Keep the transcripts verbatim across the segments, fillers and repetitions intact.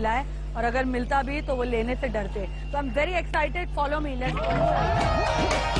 मिला है, और अगर मिलता भी तो वो लेने से डरते। तो I am very excited, follow me, let's go.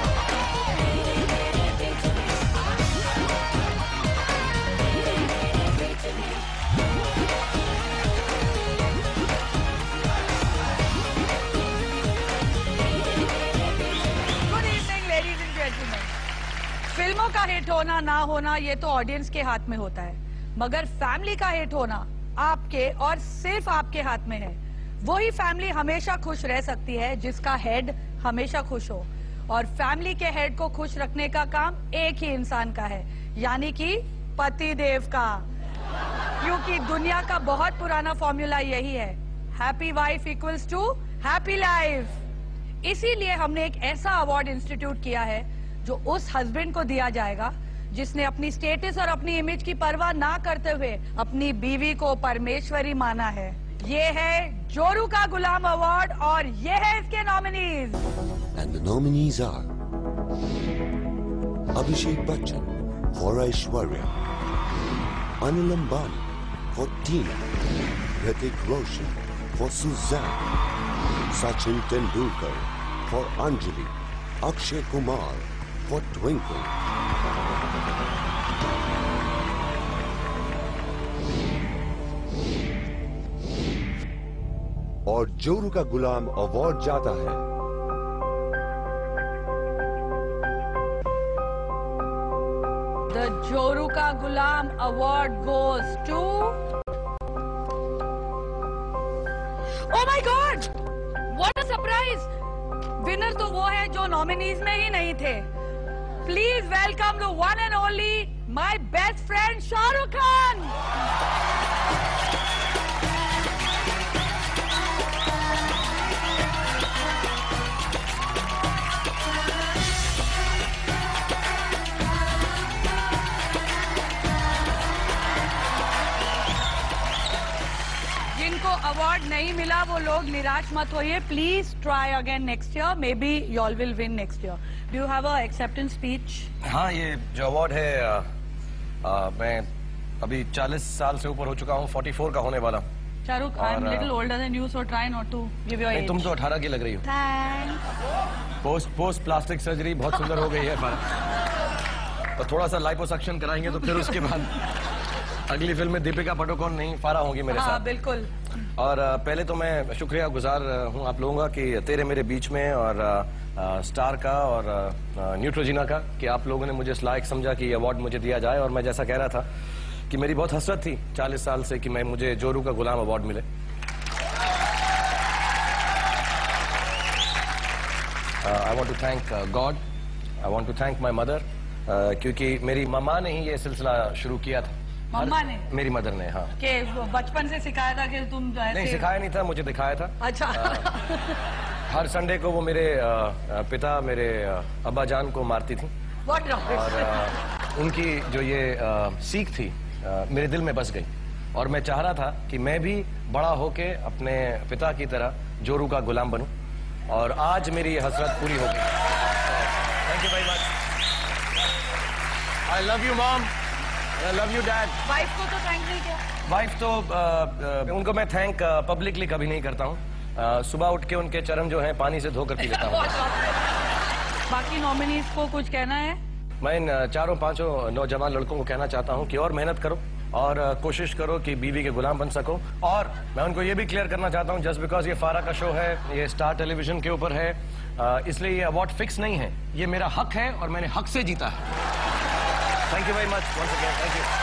फिल्मों का हिट होना ना होना ये तो ऑडियंस के हाथ में होता है, मगर फैमिली का हिट होना आपके और सिर्फ आपके हाथ में है। वही फैमिली हमेशा खुश रह सकती है जिसका हेड हमेशा खुश हो, और फैमिली के हेड को खुश रखने का काम एक ही इंसान का है, यानी कि पति देव का। क्योंकि दुनिया का बहुत पुराना फॉर्मूला यही है, happy wife equals to happy life. इसीलिए हमने एक ऐसा अवार्ड इंस्टीट्यूट किया है जो उस हस्बैंड को दिया जाएगा जिसने अपनी स्टेटस और अपनी इमेज की परवाह ना करते हुए अपनी बीवी को परमेश्वरी माना है। ये है जोरू का गुलाम अवार्ड और ये है इसके nominees. And the nominees are Abhishek Bachchan for Aishwarya, Anil Ambani for Tina, Hrithik Roshan for Sussanne, Sachin Tendulkar for Anjali, Akshay Kumar for Twinkle. और जोरू का गुलाम अवार्ड जाता है द जोरू का गुलाम award goes to, oh my God, what a surprise! Winner तो वो है जो नॉमिनीज में ही नहीं थे। Please welcome the one and only my best friend Shahrukh Khan. जिनको अवार्ड नहीं मिला वो लोग निराश मत होइए, please try again next year, maybe you all will win next year. Do you have a acceptance speech? हाँ, ये जो अवार्ड है आ, आ, मैं अभी चालीस साल से ऊपर हो चुका हूँ, चौवालीस का होने वाला। Shahrukh, I am little older than you, so try not to give your age. तुम तो अठारह की लग रही हो। Thanks. Post post plastic surgery बहुत सुंदर हो गई है फारा, तो थोड़ा सा लाइपोसक्शन कराएंगे तो फिर उसके बाद अगली फिल्म में दीपिका पादुकोण नहीं फारा होंगी मेरे हाँ, साथ। बिल्कुल। और आ, पहले तो मैं शुक्रिया गुजार हूँ आप लोगों का कि तेरे मेरे बीच में, और आ, आ, स्टार का और आ, न्यूट्रोजिना का, कि आप लोगों ने मुझे इस लायक समझा कि ये अवार्ड मुझे दिया जाए। और मैं जैसा कह रहा था कि मेरी बहुत हसरत थी चालीस साल से कि मैं मुझे जोरू का गुलाम अवार्ड मिले। I want to thank God, I want to thank my mother, क्योंकि मेरी मम्मा ने ही ये सिलसिला शुरू किया था। मम्मा ने? मेरी मदर ने, हाँ। कि बचपन से सिखाया था कि तुम ऐसे... नहीं, सिखाया नहीं था, मुझे दिखाया था। अच्छा। आ, हर संडे को वो मेरे आ, पिता मेरे अब्बा जान को मारती थी। What और आ, उनकी जो ये आ, सीख थी आ, मेरे दिल में बस गई, और मैं चाह रहा था कि मैं भी बड़ा होके अपने पिता की तरह जोरू का गुलाम बनूं, और आज मेरी ये हसरत पूरी हो गई। Thank you very much. I love you mom, I love you dad. Wife को तो थैंक नहीं किया? वाइफ तो आ, आ, उनको मैं थैंक पब्लिकली कभी नहीं करता हूँ। सुबह उठ के उनके चरण जो हैं पानी से धोकर पी लेता हूँ। बाकी नॉमिनीज को कुछ कहना है? मैं इन चारों पांचों नौजवान लड़कों को कहना चाहता हूँ कि और मेहनत करो, और कोशिश करो कि बीवी के गुलाम बन सको। और मैं उनको ये भी क्लियर करना चाहता हूँ, जस्ट बिकॉज ये फारा का शो है, ये स्टार टेलीविजन के ऊपर है, इसलिए ये अवार्ड फिक्स नहीं है, ये मेरा हक है और मैंने हक से जीता है। Thank you very much once again, thank you,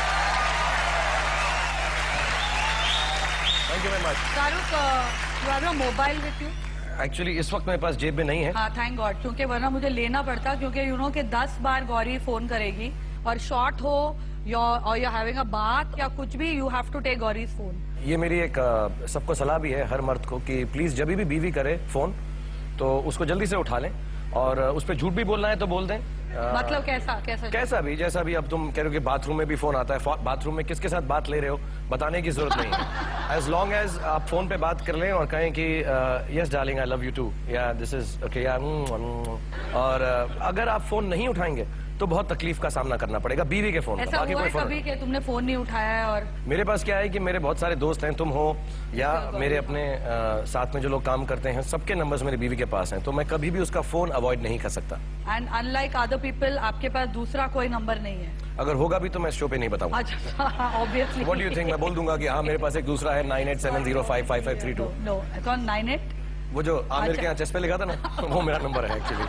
thank you very much. Shahrukh, you have your mobile with you? Actually इस वक्त मेरे पास जेब में नहीं है। हाँ, थैंक गॉड, क्योंकि वरना मुझे लेना पड़ता, क्योंकि यू नो कि दस बार गौरी फोन करेगी, और शॉर्ट हो और यू हैविंग अ बात या कुछ भी, you have to take Gauri's phone. ये मेरी एक सबको सलाह भी है हर मर्द को कि प्लीज जब भी बीवी करे फोन तो उसको जल्दी से उठा लें, और उस पर झूठ भी बोलना है तो बोल दें। मतलब कैसा कैसा कैसा भी, जैसा भी। अब तुम कह रहे हो कि बाथरूम में भी फोन आता है, बाथरूम में किसके साथ बात ले रहे हो बताने की जरूरत नहीं है। एज लॉन्ग एज आप फोन पे बात कर लें और कहें कि yes darling I love you too, या दिस इज ओके, या और uh, अगर आप फोन नहीं उठाएंगे तो बहुत तकलीफ का सामना करना पड़ेगा बीवी के फोन ऐसा हुआ है कभी कि तुमने फोन नहीं उठाया है? और मेरे पास क्या है कि मेरे बहुत सारे दोस्त हैं, तुम हो या मेरे अपने आ, साथ में जो लोग काम करते हैं, सबके नंबर्स मेरी बीवी के पास हैं, तो मैं कभी भी उसका फोन अवॉइड नहीं कर सकता। एंड अनलाइक अदर पीपल आपके पास दूसरा कोई नंबर नहीं है? अगर होगा भी तो मैं शो पे नहीं बताऊंगा। अच्छा, obviously. What do you think? मैं बोल दूंगा कि हाँ मेरे पास एक दूसरा है nine eight seven zero five five five three two. No, तो नाइन एट वो जो आमिर के यहाँ चेस्ट पे लिखा था ना, वो मेरा नंबर है एक्चुअली।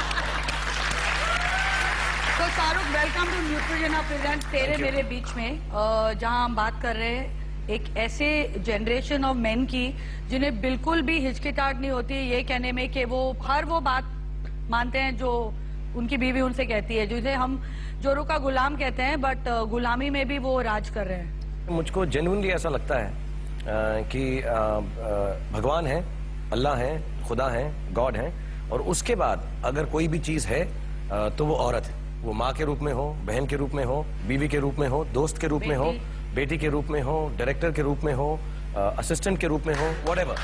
तो Shahrukh, welcome to Neutrogena presents तेरे मेरे बीच में, जहां हम बात कर रहे हैं एक ऐसे जनरेशन ऑफ मेन की जिन्हें बिल्कुल भी हिचकिचाहट नहीं होती ये कहने में कि वो हर वो बात मानते हैं जो उनकी बीवी उनसे कहती है, जिसे हम जोरू का गुलाम कहते हैं, बट गुलामी में भी वो राज कर रहे हैं। मुझको जेन्युइनली ऐसा लगता है आ, कि आ, आ, भगवान है, अल्लाह है, खुदा है, गॉड है, और उसके बाद अगर कोई भी चीज है आ, तो वो औरत है। वो माँ के रूप में हो, बहन के रूप में हो, बीवी के रूप में हो, दोस्त के रूप में हो, बेटी के रूप में हो, डायरेक्टर के रूप में हो, असिस्टेंट के रूप में हो, whatever.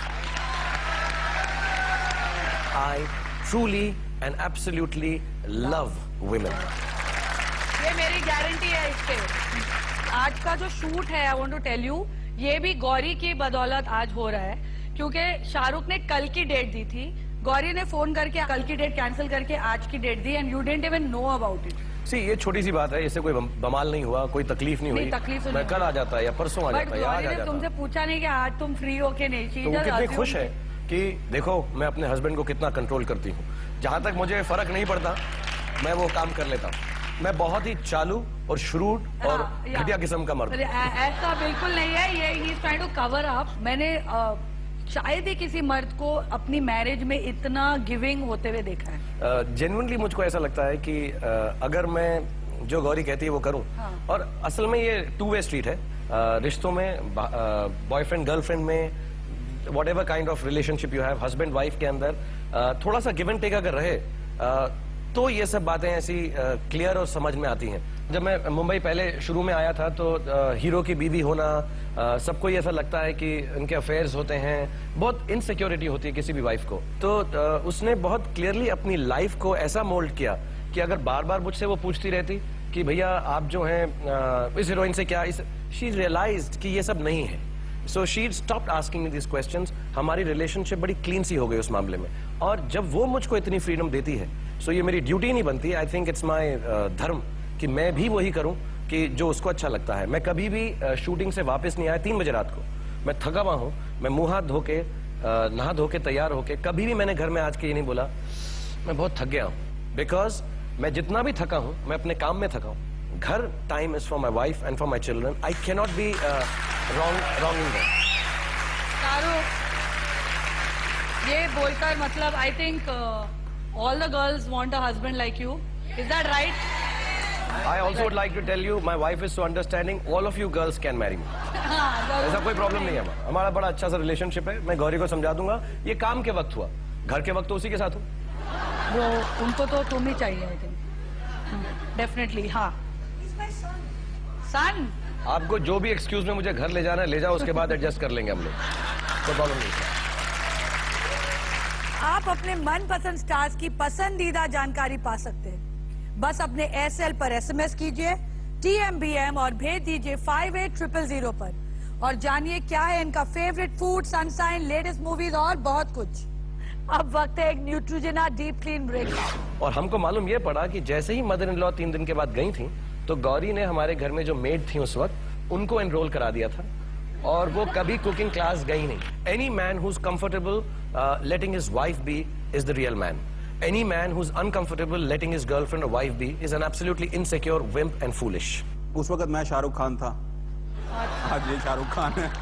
I truly and absolutely love women. ये मेरी गारंटी है इसके। आज का जो शूट है, I want to tell you, ये भी गौरी की बदौलत आज हो रहा है, क्योंकि शाहरुख ने कल की डेट दी थी, गौरी ने फोन करके कल की डेट कैंसिल करके आज की डेट दी, and you didn't even know about it. See ये छोटी सी बात है, इससे कोई बमाल नहीं हुआ, कोई तकलीफ नहीं, नहीं हुई। तकलीफ मैं कल आ जाता है या परसों आ जाता है या आज आ जाता। तुमसे पूछा नहीं कि आज तुम फ्री हो के नहीं? तो वो कितनी खुश है कि देखो मैं अपने हस्बैंड को कितना कंट्रोल करती हूँ, जहां तक मुझे फर्क नहीं पड़ता मैं वो काम कर लेता हूँ। मैं बहुत ही चालू और श्रूड और घटिया किस्म का मर्द। ऐसा बिल्कुल नहीं है, ये he is trying to cover up. मैंने शायद ही किसी मर्द को अपनी मैरिज में इतना गिविंग होते हुए देखा है। जेन्युइनली uh, मुझको ऐसा लगता है कि uh, अगर मैं जो गौरी कहती है वो करूं, हाँ। और असल में ये टू वे स्ट्रीट है, uh, रिश्तों में, बॉयफ्रेंड गर्लफ्रेंड में, whatever kind of relationship you have, husband wife के अंदर uh, थोड़ा सा गिव एंड टेक अगर रहे uh, तो ये सब बातें ऐसी क्लियर और समझ में आती हैं। जब मैं मुंबई पहले शुरू में आया था तो आ, हीरो की बीवी होना, सबको ये ऐसा लगता है कि उनके अफेयर्स होते हैं, बहुत इनसिक्योरिटी होती है किसी भी वाइफ को। तो आ, उसने बहुत क्लियरली अपनी लाइफ को ऐसा मोल्ड किया कि अगर बार बार मुझसे वो पूछती रहती कि भैया आप जो हैं इस हीरोइन से क्या, इस शी रियलाइज्ड कि ये सब नहीं है, so she stopped asking me this questions. हमारी रिलेशनशिप बड़ी क्लीन सी हो गई उस मामले में, और जब वो मुझको इतनी फ्रीडम देती है, सो ये मेरी ड्यूटी नहीं बनती, आई थिंक इट्स माई धर्म कि मैं भी वही करूं कि जो उसको अच्छा लगता है। मैं कभी भी uh, शूटिंग से वापस नहीं आया तीन बजे रात को, मैं थका हुआ हूं, मैं मुंह हाथ धो के, uh, नहा धो के तैयार होके, कभी भी मैंने घर में आज के ये नहीं बोला मैं बहुत थक गया हूं, बिकॉज मैं जितना भी थका हूं मैं अपने काम में थका हूं। घर time is for my wife and for my children, I can not be wrong wrong in that. ये बोलकर मतलब I think all the girls want a husband like you, is that right? I also would like to tell you my wife is so understanding, all of you girls can marry me. ऐसा कोई problem नहीं है, हमारा हमारा बड़ा अच्छा सा relationship है। मैं गौरी को समझा दूंगा, ये काम के वक्त हुआ, घर के वक्त तो उसी के साथ हूँ। वो उनको तो तुम ही चाहिए, आई थिंक डेफिनेटली। हाँ, सन आपको जो भी एक्सक्यूज में मुझे घर ले जाना है ले जाओ, उसके बाद एडजस्ट कर लेंगे हम लोग, कोई प्रॉब्लम नहीं है। आप अपने मनपसंद स्टार्स की पसंदीदा जानकारी पा सकते हैं, बस अपने एयरसेल पर एसएमएस कीजिए टी एम बी एम और भेज दीजिए फाइव एट ट्रिपल जीरो पर, और जानिए क्या है इनका favourite food, sunshine, latest movies और बहुत कुछ। अब वक्त है एक न्यूट्रोजेना डीप क्लीन ब्रेक। और हमको मालूम ये पड़ा कि जैसे ही मदर इन लॉ तीन दिन के बाद गई थी, तो गौरी ने हमारे घर में जो मेड थी उस वक्त उनको एनरोल करा दिया था, और वो कभी कुकिंग क्लास गई नहीं। Any man who is comfortable letting his wife be is the real man. Any man who is uncomfortable letting his girlfriend और wife be is an absolutely insecure, wimp and foolish. उस वक्त मैं शाहरुख खान था, आज ये शाहरुख खान है।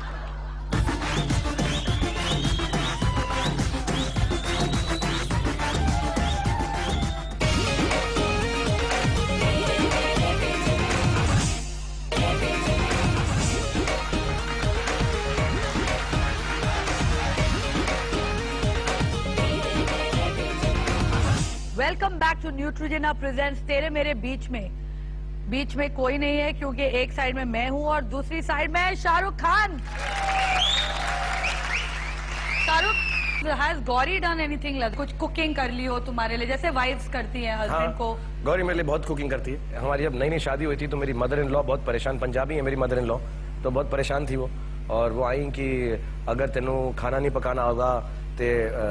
Welcome back to Neutrogena presents तेरे मेरे बीच में। बीच में कोई नहीं है, क्योंकि एक साइड में मैं हूं और दूसरी साइड में Shahrukh Khan. Shahrukh, Has Gauri done anything like कुछ कुकिंग कर ली हो तुम्हारे लिए, जैसे वाइफ्स करती हैं हस्बैंड हाँ, को? गौरी मेरे लिए बहुत कुकिंग करती है। हमारी जब नई नई शादी हुई थी तो मेरी मदर इन लॉ बहुत परेशान, पंजाबी है मेरी मदर इन लॉ, तो बहुत परेशान थी वो, और वो आई कि अगर तेनू खाना नहीं पकाना होगा तो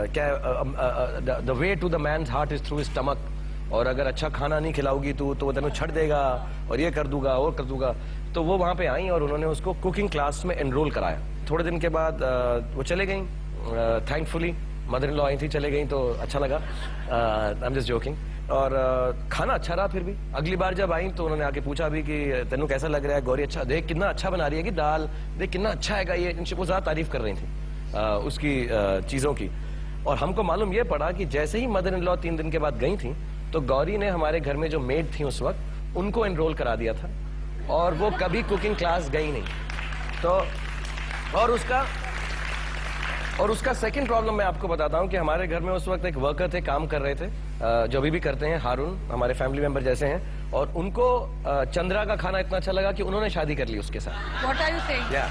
क्या the way to the man's heart is through his stomach, और अगर अच्छा खाना नहीं खिलाओगी तू तो वो तेनू छड़ देगा और ये कर दूंगा और कर दूंगा। तो वो वहाँ पे आई और उन्होंने उसको कुकिंग क्लास में एनरोल कराया। थोड़े दिन के बाद वो चले गई, थैंकफुली मदर इन लॉ आई थी, चले गई तो अच्छा लगा, आई एम जस्ट जोकिंग। और uh, खाना अच्छा रहा। फिर भी अगली बार जब आई तो उन्होंने आके पूछा भी कि तेनू कैसा लग रहा है गौरी, अच्छा देख कितना अच्छा बना रही है कि दाल, देख कितना अच्छा है ये, वो ज्यादा तारीफ कर रही थी uh, उसकी uh, चीजों की। और हमको मालूम ये पड़ा कि जैसे ही मदर इन लॉ तीन दिन के बाद गई थी तो गौरी ने हमारे घर में जो मेड थी उस वक्त उनको एनरोल करा दिया था, और वो कभी कुकिंग क्लास गई नहीं। तो और उसका और उसका सेकंड प्रॉब्लम मैं आपको बताता हूं कि हमारे घर में उस वक्त एक वर्कर थे, काम कर रहे थे, जो अभी भी करते हैं, हारून, हमारे फैमिली मेंबर जैसे हैं, और उनको चंद्रा का खाना इतना अच्छा लगा कि उन्होंने शादी कर ली उसके साथ। What are you saying? Yeah.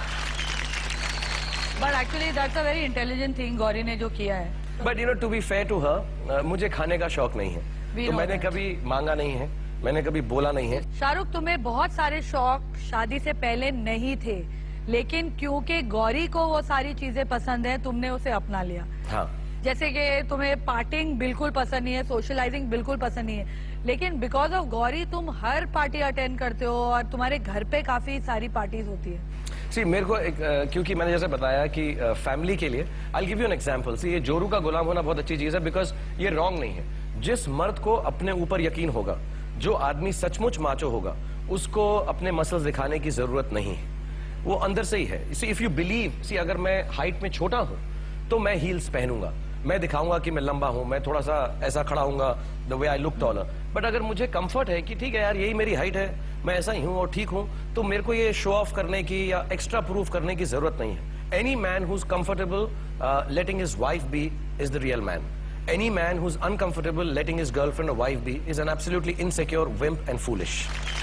But actually that's a very intelligent thing Gauri ने जो किया है। But you know to be fair to her, uh, मुझे खाने का शौक नहीं है, We तो know मैंने that. कभी मांगा नहीं है, मैंने कभी बोला नहीं है। शाहरुख, तुम्हें बहुत सारे शौक शादी से पहले नहीं थे, लेकिन क्योंकि गौरी को वो सारी चीजें पसंद है तुमने उसे अपना लिया। हाँ, जैसे कि तुम्हें पार्टिंग बिल्कुल पसंद नहीं है, सोशलाइजिंग बिल्कुल पसंद नहीं है, लेकिन बिकॉज ऑफ गौरी तुम हर पार्टी अटेंड करते हो और तुम्हारे घर पे काफी सारी पार्टीज होती है। सी मेरे को एक, uh, क्योंकि मैंने जैसे बताया कि फैमिली uh, के लिए I give you an example. See ये जोरू का गुलाम होना बहुत अच्छी चीज है, बिकॉज ये रॉन्ग नहीं है। जिस मर्द को अपने ऊपर यकीन होगा, जो आदमी सचमुच माचो होगा, उसको अपने मसल्स दिखाने की जरूरत नहीं है, वो अंदर से ही है। See if you believe, see अगर मैं हाइट में छोटा हूं तो मैं हील्स पहनूंगा, मैं दिखाऊंगा कि मैं लंबा हूं, मैं थोड़ा सा ऐसा खड़ा हूंगा, the way I look taller. But अगर मुझे कंफर्ट है कि ठीक है यार यही मेरी हाइट है, मैं ऐसा ही हूं और ठीक हूं, तो मेरे को ये शो ऑफ करने की या एक्स्ट्रा प्रूफ करने की जरूरत नहीं है। Any man who is comfortable letting his wife be is the real man. Any man who is uncomfortable letting his girlfriend और wife be is an absolutely insecure, wimp and foolish.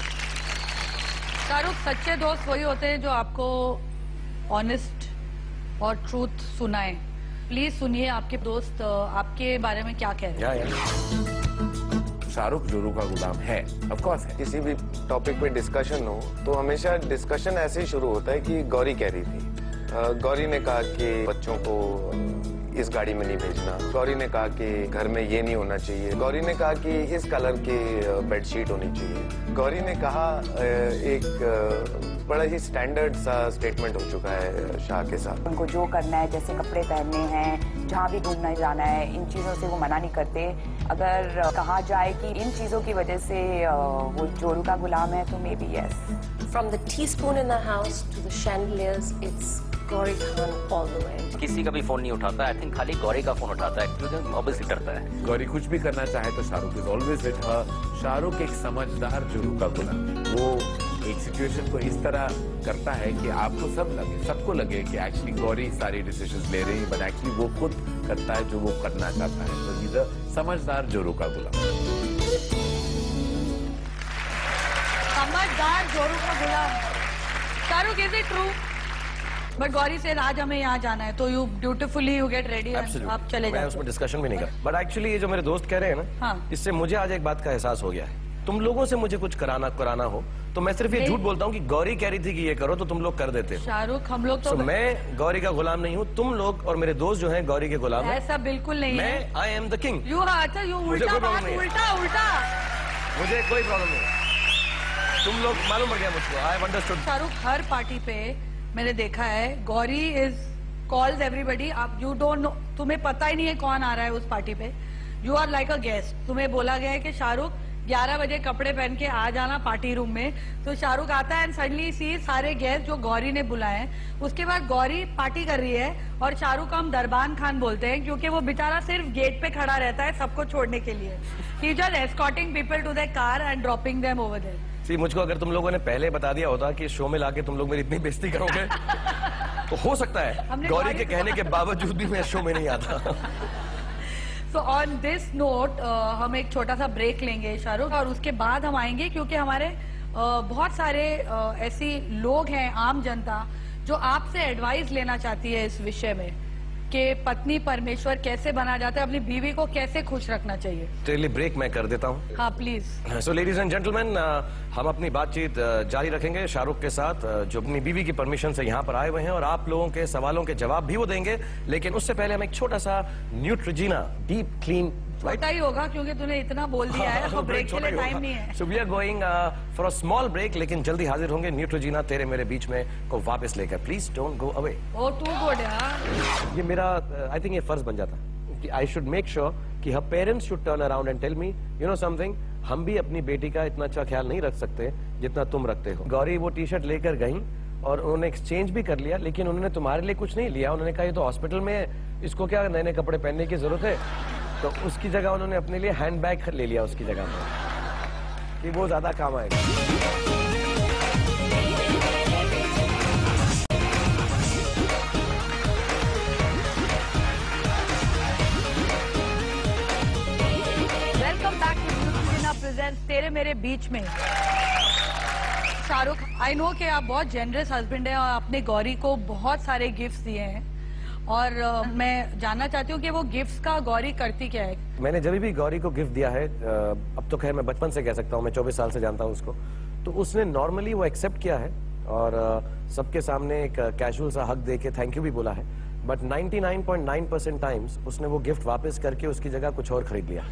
Shahrukh, सच्चे दोस्त वही होते हैं जो आपको ऑनेस्ट और truth सुनाए। प्लीज सुनिए आपके दोस्त आपके बारे में क्या कह रहे हैं। शाहरुख जोरू का गुलाम है, ऑफ कोर्स है। किसी भी टॉपिक पे डिस्कशन हो तो हमेशा डिस्कशन ऐसे ही शुरू होता है कि गौरी कह रही थी, गौरी ने कहा कि बच्चों को इस गाड़ी में नहीं भेजना, गौरी ने कहा कि घर में ये नहीं होना चाहिए, गौरी ने कहा कि इस कलर की बेडशीट होनी चाहिए, गौरी ने कहा एक बड़ा ही स्टैंडर्ड सा स्टेटमेंट हो चुका है शाह के साथ। उनको जो करना है, जैसे कपड़े पहनने हैं, जहाँ भी घूमने जाना है, इन चीज़ों से वो मना नहीं करते। अगर कहा जाए कि इन चीज़ों की वजह से वो जोरू का गुलाम है तो maybe yes. From the teaspoon in the house to the chandeliers, it's Gauri Khan all the way. किसी का भी फोन नहीं उठाता, आई थिंक खाली गौरी का फोन उठाता है क्योंकि ऑब्वियसली डरता है। गौरी कुछ भी करना चाहे तो Shahrukh is always with her. Shahrukh एक समझदार जोरू का गुलाम, वो एक सिचुएशन को इस तरह करता है कि आपको सब लगे, सबको लगे कि एक्चुअली गौरी सारी डिसीजंस ले रही है, बट एक्चुअली वो खुद करता है जो वो करना चाहता है। तो ही इज अ समझदार जोरू का गुलाम। समझदार जोरू का गुलाम। Shahrukh, is it true? But Gauri से आज हमें यहाँ जाना है, तो you beautifully you get ready, आप चले जाओ। मैं उसमें डिस्कशन भी नहीं कर। बट एक्चुअली ये जो मेरे दोस्त कह रहे हैं ना, हाँ। इससे मुझे आज एक बात का एहसास हो गया है। तुम लोगों से मुझे कुछ कराना कराना हो तो मैं सिर्फ ये झूठ बोलता हूँ कि गौरी कह रही थी कि ये करो तो तुम लोग कर देते। शाहरुख, हम लोग तो so, मैं गौरी का गुलाम नहीं हूँ, तुम लोग और मेरे दोस्त जो हैं गौरी के गुलाम हैं। ऐसा बिल्कुल नहीं है। मैं I am the king. You अच्छा यू उल्टा बात, उल्टा उल्टा। मुझे कोई प्रॉब्लम नहीं, तुम लोग मालूम पड़ गया मुझको। I have understood. शाहरुख, हर पार्टी पे मैंने देखा है गौरी इज कॉल्स एवरीबडी, आप यू डोंट नो, तुम्हें पता ही नहीं है कौन आ रहा है उस पार्टी पे, you are like a guest. तुम्हें बोला गया है कि शाहरुख ग्यारह बजे कपड़े पहन के आ जाना पार्टी रूम में, तो शाहरुख आता है एंड सडनली सी सारे गेस्ट जो गौरी ने बुलाए हैं। उसके बाद गौरी पार्टी कर रही है और शाहरुख को हम दरबान खान बोलते हैं क्योंकि वो बेचारा सिर्फ गेट पे खड़ा रहता है सबको छोड़ने के लिए। He just escorting people to their car and dropping them over there. See मुझको अगर तुम लोगों ने पहले बता दिया होता कि शो में लाके तुम लोग मेरी इतनी बेइज्जती करोगे तो हो सकता है गौरी के कहने के बावजूद भी मैं शो में नहीं आता। तो ऑन दिस नोट हम एक छोटा सा ब्रेक लेंगे शाहरुख, और उसके बाद हम आएंगे क्योंकि हमारे uh, बहुत सारे uh, ऐसी लोग हैं, आम जनता, जो आपसे एडवाइस लेना चाहती है इस विषय में कि पत्नी परमेश्वर कैसे बना जाता है, अपनी बीवी को कैसे खुश रखना चाहिए। तेरे लिए ब्रेक मैं कर देता हूँ। हाँ please. So ladies and gentleman, हम अपनी बातचीत uh, जारी रखेंगे शाहरुख के साथ, uh, जो अपनी बीवी की परमिशन से यहाँ पर आए हुए हैं, और आप लोगों के सवालों के जवाब भी वो देंगे। लेकिन उससे पहले हम एक छोटा सा न्यूट्रोजीना डीप क्लीन छोटा ही होगा क्योंकि तूने इतना बोल दिया है, तो ब्रेक के लिए टाइम नहीं है। So we are going for a small break, लेकिन जल्दी हाजिर होंगे न्यूट्रोजीना तेरे मेरे बीच में को वापस लेकर। Please don't go away. Oh too good यार। ये मेरा आई थिंक ये फर्ज बन जाता है कि आई शुड मेक श्योर कि हर parents should turn around and tell me, you know something, हम भी अपनी बेटी का इतना अच्छा ख्याल नहीं रख सकते जितना तुम रखते हो। गौरी वो टी शर्ट लेकर गई और उन्होंने एक्सचेंज भी कर लिया, लेकिन उन्होंने तुम्हारे लिए कुछ नहीं लिया। उन्होंने कहा ये तो हॉस्पिटल में है, इसको क्या नए नए कपड़े पहनने की जरूरत है। तो उसकी जगह उन्होंने अपने लिए हैंड बैग ले लिया उसकी जगह पर, कि वो ज्यादा काम आएगा। Welcome back to Neutrogena presents तेरे मेरे बीच में। शाहरुख, आई नो कि आप बहुत जेनरस हस्बैंड हैं और आपने गौरी को बहुत सारे गिफ्ट्स दिए हैं, और uh, मैं जानना चाहती हूँ कि वो गिफ्ट्स का गौरी करती क्या है। मैंने जब भी गौरी को गिफ्ट दिया है, अब तो खैर मैं बचपन से कह सकता हूँ, मैं चौबीस साल से जानता हूँ उसको, तो उसने नॉर्मली वो एक्सेप्ट किया है और सबके सामने एक कैजुअल सा हक दे के थैंक यू भी बोला है। बट निन्यानवे पॉइंट नौ परसेंट टाइम्स उसने वो गिफ्ट वापस करके उसकी जगह कुछ और खरीद लिया।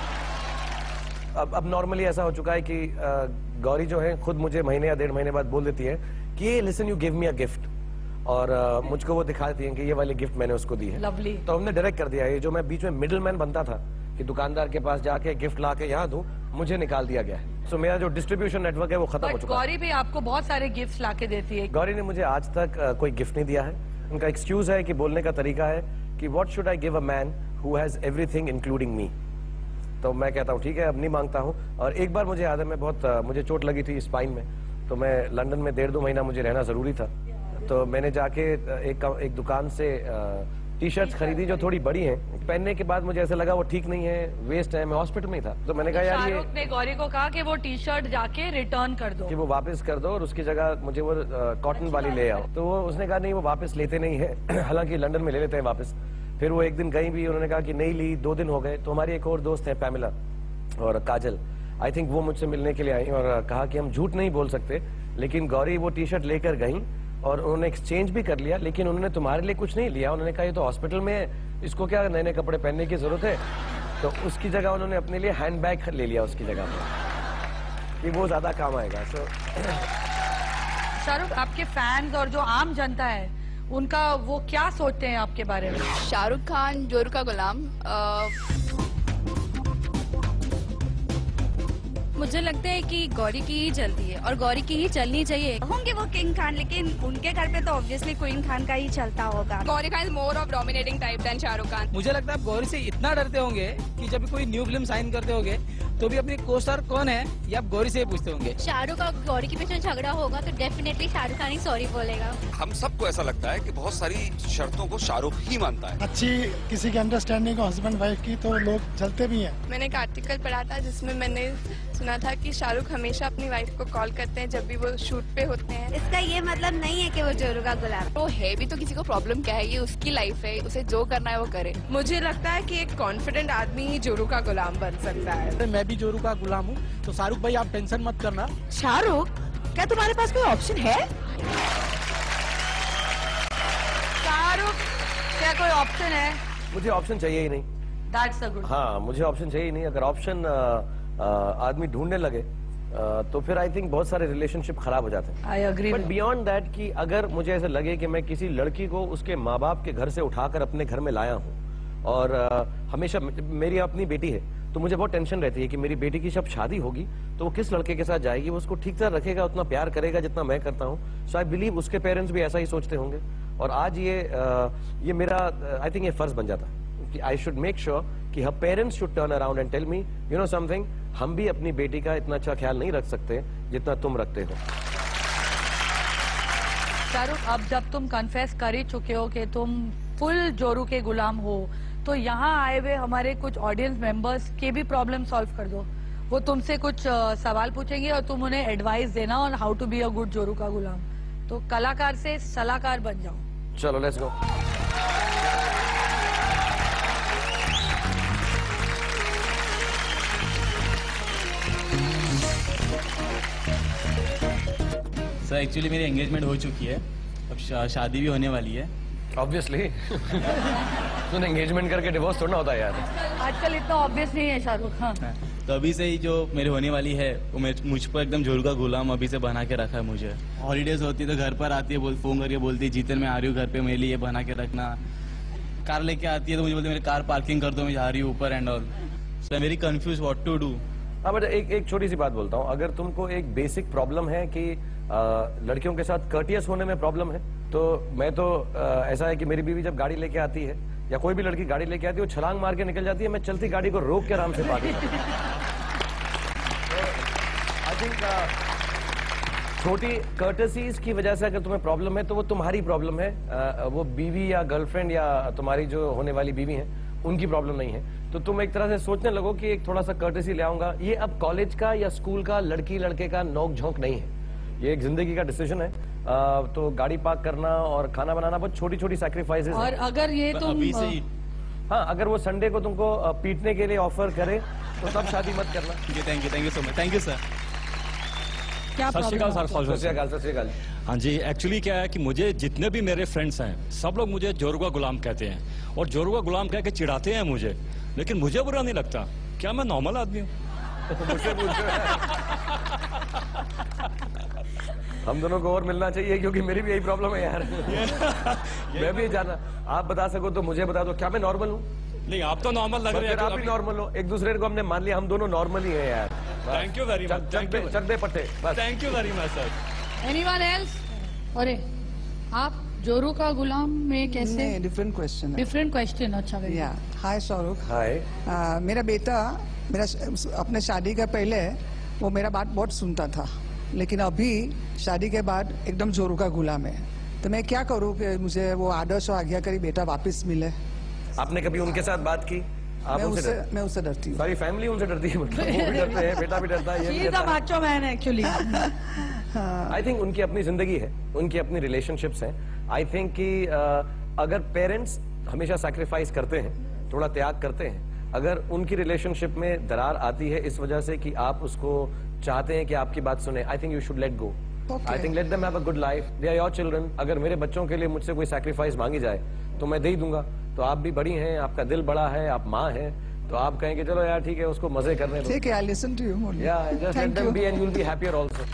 अब अब नॉर्मली ऐसा हो चुका है कि गौरी जो है खुद मुझे महीने या डेढ़ महीने बाद बोल देती है कि listen you give me a gift, और uh, मुझको वो दिखा देती है कि ये वाली गिफ्ट मैंने उसको दी है। लवली। तो हमने डायरेक्ट कर दिया है, जो मैं बीच में मिडिल मैन बनता था कि दुकानदार के पास जाके गिफ्ट ला के यहाँ दूं, मुझे निकाल दिया गया है। सो so, मेरा जो डिस्ट्रीब्यूशन नेटवर्क है वो खत्म हो चुका है। गौरी भी आपको बहुत सारे गिफ्ट ला के देती है। गौरी ने मुझे आज तक uh, कोई गिफ्ट नहीं दिया है। उनका एक्सक्यूज है कि बोलने का तरीका है कि what should I give a man who has everything including me. तो मैं कहता हूँ ठीक है, अब नहीं मांगता हूँ। और एक बार मुझे याद है, मैं बहुत uh, मुझे चोट लगी थी स्पाइन में, तो मैं लंदन में डेढ़ दो महीना मुझे रहना जरूरी था। तो मैंने जाके एक एक दुकान से टी शर्ट्स खरीदी जो थोड़ी बड़ी हैं। पहनने के बाद मुझे ऐसा लगा वो ठीक नहीं है, वेस्ट है, मैं हॉस्पिटल में ही था। तो मैंने कहा यार ये, शाहरुख ने गौरी को कहा कि वो टी शर्ट जाके रिटर्न कर दो, कि वो वापस कर दो और उसकी जगह मुझे वो कॉटन वाली ले आओ। तो वो उसने कहा नहीं, वो वापस लेते नहीं है। हालांकि लंदन में ले लेते हैं वापस। फिर वो एक दिन गई भी, उन्होंने कहा कि नहीं ली, दो दिन हो गए। तो हमारी एक और दोस्त है पैमिला और काजल, आई थिंक वो मुझसे मिलने के लिए आई और कहा कि हम झूठ नहीं बोल सकते, लेकिन गौरी वो टी शर्ट लेकर गई और उन्होंने एक्सचेंज भी कर लिया, लेकिन उन्होंने तुम्हारे लिए कुछ नहीं लिया। उन्होंने कहा ये तो हॉस्पिटल में है, इसको क्या नए नए कपड़े पहनने की जरूरत है। तो उसकी जगह उन्होंने अपने लिए हैंड बैग ले लिया उसकी जगह पर, कि वो ज्यादा काम आएगा। सो शाहरुख, आपके फैंस और जो आम जनता है उनका वो क्या सोचते हैं आपके बारे में? शाहरुख खान जोरू का गुलाम, आ... मुझे लगता है कि गौरी की ही चलती है और गौरी की ही चलनी चाहिए। होंगे वो किंग खान, लेकिन उनके घर पे तो ऑब्वियसली क्वीन खान का ही चलता होगा। Gauri Khan is more of dominating type than Shahrukh Khan. मुझे लगता है आप गौरी से इतना डरते होंगे कि जब भी कोई न्यू फिल्म साइन करते होंगे तो भी अपनी को स्टार कौन है ये आप गौरी से ही पूछते होंगे। शाहरुख और गौरी के पीछे झगड़ा होगा तो डेफिनेटली शाहरुख खान ही सॉरी बोलेगा। हम सबको ऐसा लगता है कि बहुत सारी शर्तों को शाहरुख ही मानता है। अच्छी किसी की अंडरस्टैंडिंग हो हस्बैंड वाइफ की तो लोग चलते भी हैं। मैंने एक आर्टिकल पढ़ा था जिसमें मैंने सुना था कि शाहरुख हमेशा अपनी वाइफ को कॉल करते हैं जब भी वो शूट पे होते हैं। इसका ये मतलब नहीं है कि वो जोरू का गुलाम। वो है भी तो किसी को प्रॉब्लम क्या है, ये उसकी लाइफ है, उसे जो करना है वो करे। मुझे लगता है कि एक कॉन्फिडेंट आदमी ही जोरू का गुलाम बन सकता है। मैं भी जोरू का गुलाम हूँ, तो शाहरुख भाई आप टेंशन मत करना। शाहरुख, क्या तुम्हारे पास कोई ऑप्शन है? शाहरुख, क्या कोई ऑप्शन है? मुझे ऑप्शन चाहिए ही नहीं। That's a good. हाँ, मुझे ऑप्शन चाहिए ही नहीं। अगर ऑप्शन आदमी ढूंढने लगे uh, तो फिर आई थिंक बहुत सारे रिलेशनशिप खराब हो जाते हैं। I agree. But beyond that कि अगर मुझे ऐसा लगे कि मैं किसी लड़की को उसके माँ बाप के घर से उठाकर अपने घर में लाया हूँ और uh, हमेशा मेरी अपनी बेटी है, तो मुझे बहुत टेंशन रहती है कि मेरी बेटी की जब शादी होगी तो वो किस लड़के के साथ जाएगी, वो उसको ठीक तरह रखेगा, उतना प्यार करेगा जितना मैं करता हूँ। सो आई बिलीव उसके पेरेंट्स भी ऐसा ही सोचते होंगे। और आज ये uh, ये मेरा आई uh, थिंक ये फर्ज बन जाता है कि आई शुड मेक श्योर कि हर parents should turn around and tell me, you know something, हम भी अपनी बेटी का इतना अच्छा ख्याल नहीं रख सकते जितना तुम रखते हो। शाहरुख, अब जब तुम कन्फेस कर ही चुके हो कि तुम फुल जोरू के गुलाम हो, तो यहाँ आए हुए हमारे कुछ ऑडियंस मेंबर्स के भी प्रॉब्लम सॉल्व कर दो। वो तुमसे कुछ uh, सवाल पूछेंगे और तुम उन्हें एडवाइस देना on how to be a good जोरू का गुलाम। तो कलाकार से सलाहकार बन जाओ। चलो लेट्स गो। सर एक्चुअली मेरी एंगेजमेंट हो चुकी है, अब शा, शादी भी होने वाली है। ऑब्वियसली तूने एंगेजमेंट करके डिवोर्स थोड़ा होता है यार। आजकल इतना ऑब्वियस नहीं है शाहरुख। हाँ तो अभी से ही जो मेरी होने वाली है वो मुझ पर एकदम जोरू का गुलाम अभी से बना के रखा है मुझे। हॉलीडेज होती है तो घर पर आती है, बोल फोन करके बोलती है जीतन मैं आ रही हूँ घर पे, मेरे लिए बना के रखना। कार लेके आती है तो मुझे बोलती है मेरी कार पार्किंग कर दो, मैं जा रही हूँ ऊपर and all. So I very confuse what to do. हाँ बट एक एक छोटी सी बात बोलता हूँ, अगर तुमको एक बेसिक प्रॉब्लम है कि आ, लड़कियों के साथ कर्टियस होने में प्रॉब्लम है, तो मैं तो आ, ऐसा है कि मेरी बीवी जब गाड़ी लेके आती है या कोई भी लड़की गाड़ी लेके आती है वो छलांग मार के निकल जाती है, मैं चलती गाड़ी को रोक के आराम से पार्क करता हूं। आई थिंक छोटी कर्टसीज की वजह से अगर तुम्हें प्रॉब्लम है तो वो तुम्हारी प्रॉब्लम है, आ, वो बीवी या गर्लफ्रेंड या तुम्हारी जो होने वाली बीवी है उनकी प्रॉब्लम नहीं है। तो तुम एक तरह से सोचने लगो कि एक थोड़ा सा कर्टसी ले आऊंगा। ये अब कॉलेज का या स्कूल का लड़की लड़के का नोक झोंक नहीं है, ये एक जिंदगी का डिसीजन है। आ, तो गाड़ी पार्क करना और खाना बनाना बहुत छोटी छोटी सैक्रिफाइसेस और अगर ये तुम अभी से ही हाँ अगर वो संडे को तुमको पीटने के लिए ऑफर करे तो तब शादी मत करना। Thank you thank you so much, thank you sir. क्या सत श्री अकाल सर। सत श्री अकाल, सत श्री अकाल। हाँ जी, एक्चुअली क्या है कि मुझे जितने भी मेरे फ्रेंड्स हैं सब लोग मुझे जोरू का गुलाम कहते हैं और जोरू का गुलाम कह के चिढ़ाते हैं मुझे, लेकिन मुझे बुरा नहीं लगता। क्या मैं नॉर्मल आदमी हूँ? मुझसे पूछो। हम दोनों को और मिलना चाहिए क्योंकि मेरी भी यही प्रॉब्लम है यार। मैं भी जाना, आप बता सको तो मुझे बता दो, क्या मैं नॉर्मल हूँ? नहीं, आप तो नॉर्मल लग रहे हैं। आप भी नॉर्मल हो, एक दूसरे को हमने मान लिया हम दोनों नॉर्मल ही हैं यार। Thank you very much. चक दे पट्टे बस। Thank you very much sir. Anyone else? अरे आप जोरू का गुलाम में कैसे? Different question. Different question. अच्छा या हाय शाहरुख। हाय। मेरा बेटा मेरा अपने शादी के पहले वो मेरा बात बहुत सुनता था, लेकिन अभी शादी के बाद एकदम जोरू का गुलाम है। तो मैं क्या करूँ कि मुझे वो आदर्श और आज्ञाकारी बेटा वापस मिले? आपने कभी उनके साथ बात की? आप मैं उनसे उससे मैं उससे डरती हूँ। सारी फैमिली उनसे डरती है, मतलब वो भी डरते हैं, बेटा भी डरता है, ये भी डरता है। Macho man actually. I think उनकी अपनी जिंदगी है, उनकी अपनी रिलेशनशिप्स हैं। आई थिंक कि अगर पेरेंट्स हमेशा सैक्रिफाइस करते हैं, थोड़ा त्याग करते हैं, अगर उनकी रिलेशनशिप में दरार आती है इस वजह से कि आप उसको चाहते हैं कि आपकी बात सुने, I think you should let go. I think let them have a good life, they are your children. अगर मेरे बच्चों के लिए मुझसे कोई सैक्रिफाइस मांगी जाए तो मैं दे ही दूंगा। तो आप भी बड़ी हैं, आपका दिल बड़ा है, आप माँ हैं, तो आप कहेंगे चलो यार ठीक है उसको मजे करने दो। ठीक है, आई लिसन टू यू। या just let them be and you will be happier also.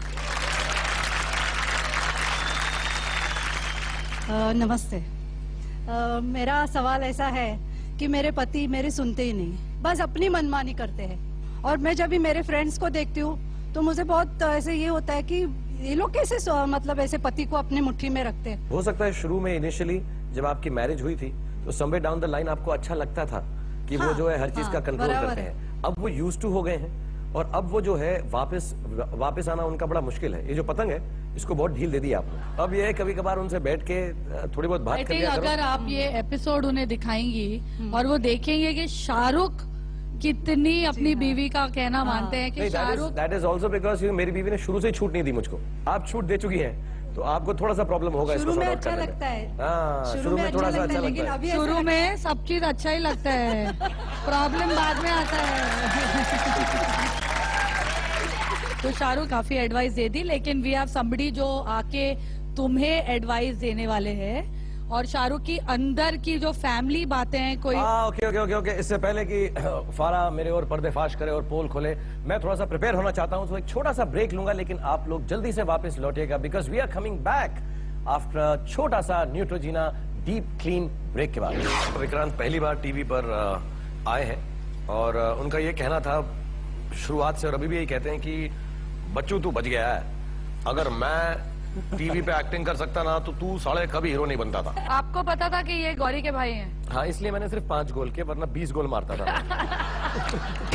नमस्ते। uh, मेरा सवाल ऐसा है कि मेरे पति मेरी सुनते ही नहीं, बस अपनी मनमानी करते हैं। और मैं जब भी मेरे फ्रेंड्स को देखती हूँ तो मुझे बहुत ऐसे ये होता है कि ये लोग कैसे मतलब ऐसे पति को अपनी मुट्ठी में रखते हैं। हो सकता है शुरू में इनिशियली जब आपकी मैरिज हुई थी तो समवेयर डाउन द लाइन आपको अच्छा लगता था कि हाँ, वो जो है हर चीज हाँ, का कंट्रोल करते हैं। अब वो यूज्ड टू हो गए हैं और अब वो जो है वापस वापस आना उनका बड़ा मुश्किल है। ये जो पतंग है इसको बहुत ढील दे दी आपने। अब ये है कभी कभार उनसे बैठ के थोड़ी बहुत बात कर लिया करो। अगर आप ये एपिसोड उन्हें दिखाएंगी और वो देखेंगे कि शाहरुख कितनी अपनी बीवी का कहना मानते हैं कि Shahrukh. That is also because मेरी बीवी ने शुरू से ही छूट नहीं दी मुझको। आप छूट दे चुकी हैं तो आपको थोड़ा सा प्रॉब्लम होगा इसको सॉर्ट आउट करने में। लगता है हाँ, शुरू में थोड़ा सा अच्छा लगता है। शुरू में सब चीज अच्छा ही लगता है, प्रॉब्लम बाद में आता है। तो शाहरुख काफी एडवाइस दे दी, लेकिन वी हैव समबडी जो आके तुम्हें एडवाइस देने वाले हैं। और शाहरुख की अंदर की जो फैमिली बातें हैं कोई हाँ, ओके ओके ओके ओके इससे पहले कि फारा मेरे और पर्देफाश करे और पोल खोले, मैं थोड़ा सा प्रिपेयर होना चाहता हूँ। तो एक छोटा सा ब्रेक लूंगा, लेकिन आप लोग जल्दी से वापस लौटिएगा because we are coming back after छोटा सा न्यूट्रोजीना डीप क्लीन ब्रेक के बाद। विक्रांत पहली बार टीवी पर आए हैं और उनका ये कहना था शुरुआत से और अभी भी यही कहते हैं कि बच्चू तू बच गया है, अगर मैं टीवी पे एक्टिंग कर सकता ना तो तू साले कभी हीरो नहीं बनता था। आपको पता था कि ये गौरी के भाई हैं? हाँ, इसलिए मैंने सिर्फ पांच गोल के, वरना बीस गोल मारता था।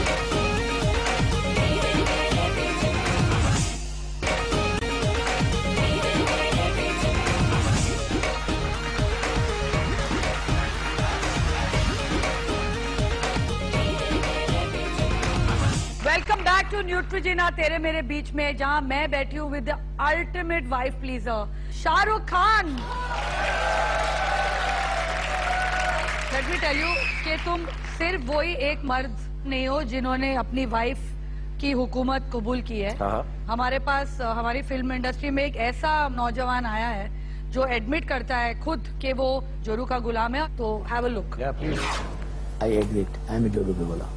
वेलकम बैक टू न्यूट्रोजीना तेरे मेरे बीच में, जहां मैं बैठी हूँ with the ultimate wife pleaser Shahrukh Khan. Let me tell you कि तुम सिर्फ वही एक मर्द नहीं हो जिन्होंने अपनी वाइफ की हुकूमत कबूल की है। हाँ। हमारे पास अ, हमारी फिल्म इंडस्ट्री में एक ऐसा नौजवान आया है जो एडमिट करता है खुद कि वो जोरू का गुलाम है। तो have a look. I admit I am जोरू पे बोला।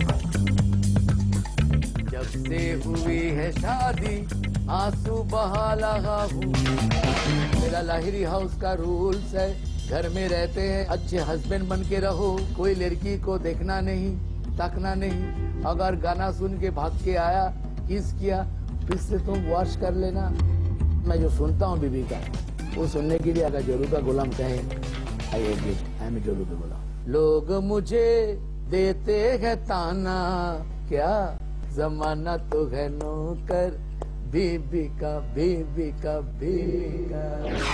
जब से हुई है शादी आंसू बहा लगा हूँ। मेरा लाहिरी हाउस का रूल्स है, घर में रहते हैं अच्छे हस्बैंड बन के रहो, कोई लड़की को देखना नहीं तकना नहीं, अगर गाना सुन के भाग के आया किस किया फिर से तुम वॉश कर लेना। मैं जो सुनता हूँ बीबी का वो सुनने के लिए अगर जोरू का गुलाम कहे आई एडमिट आई एम जोरू पे बोला। लोग मुझे देते हैं ताना, क्या जमाना तो है नौकर, बीबी का बीबी का बीबी का।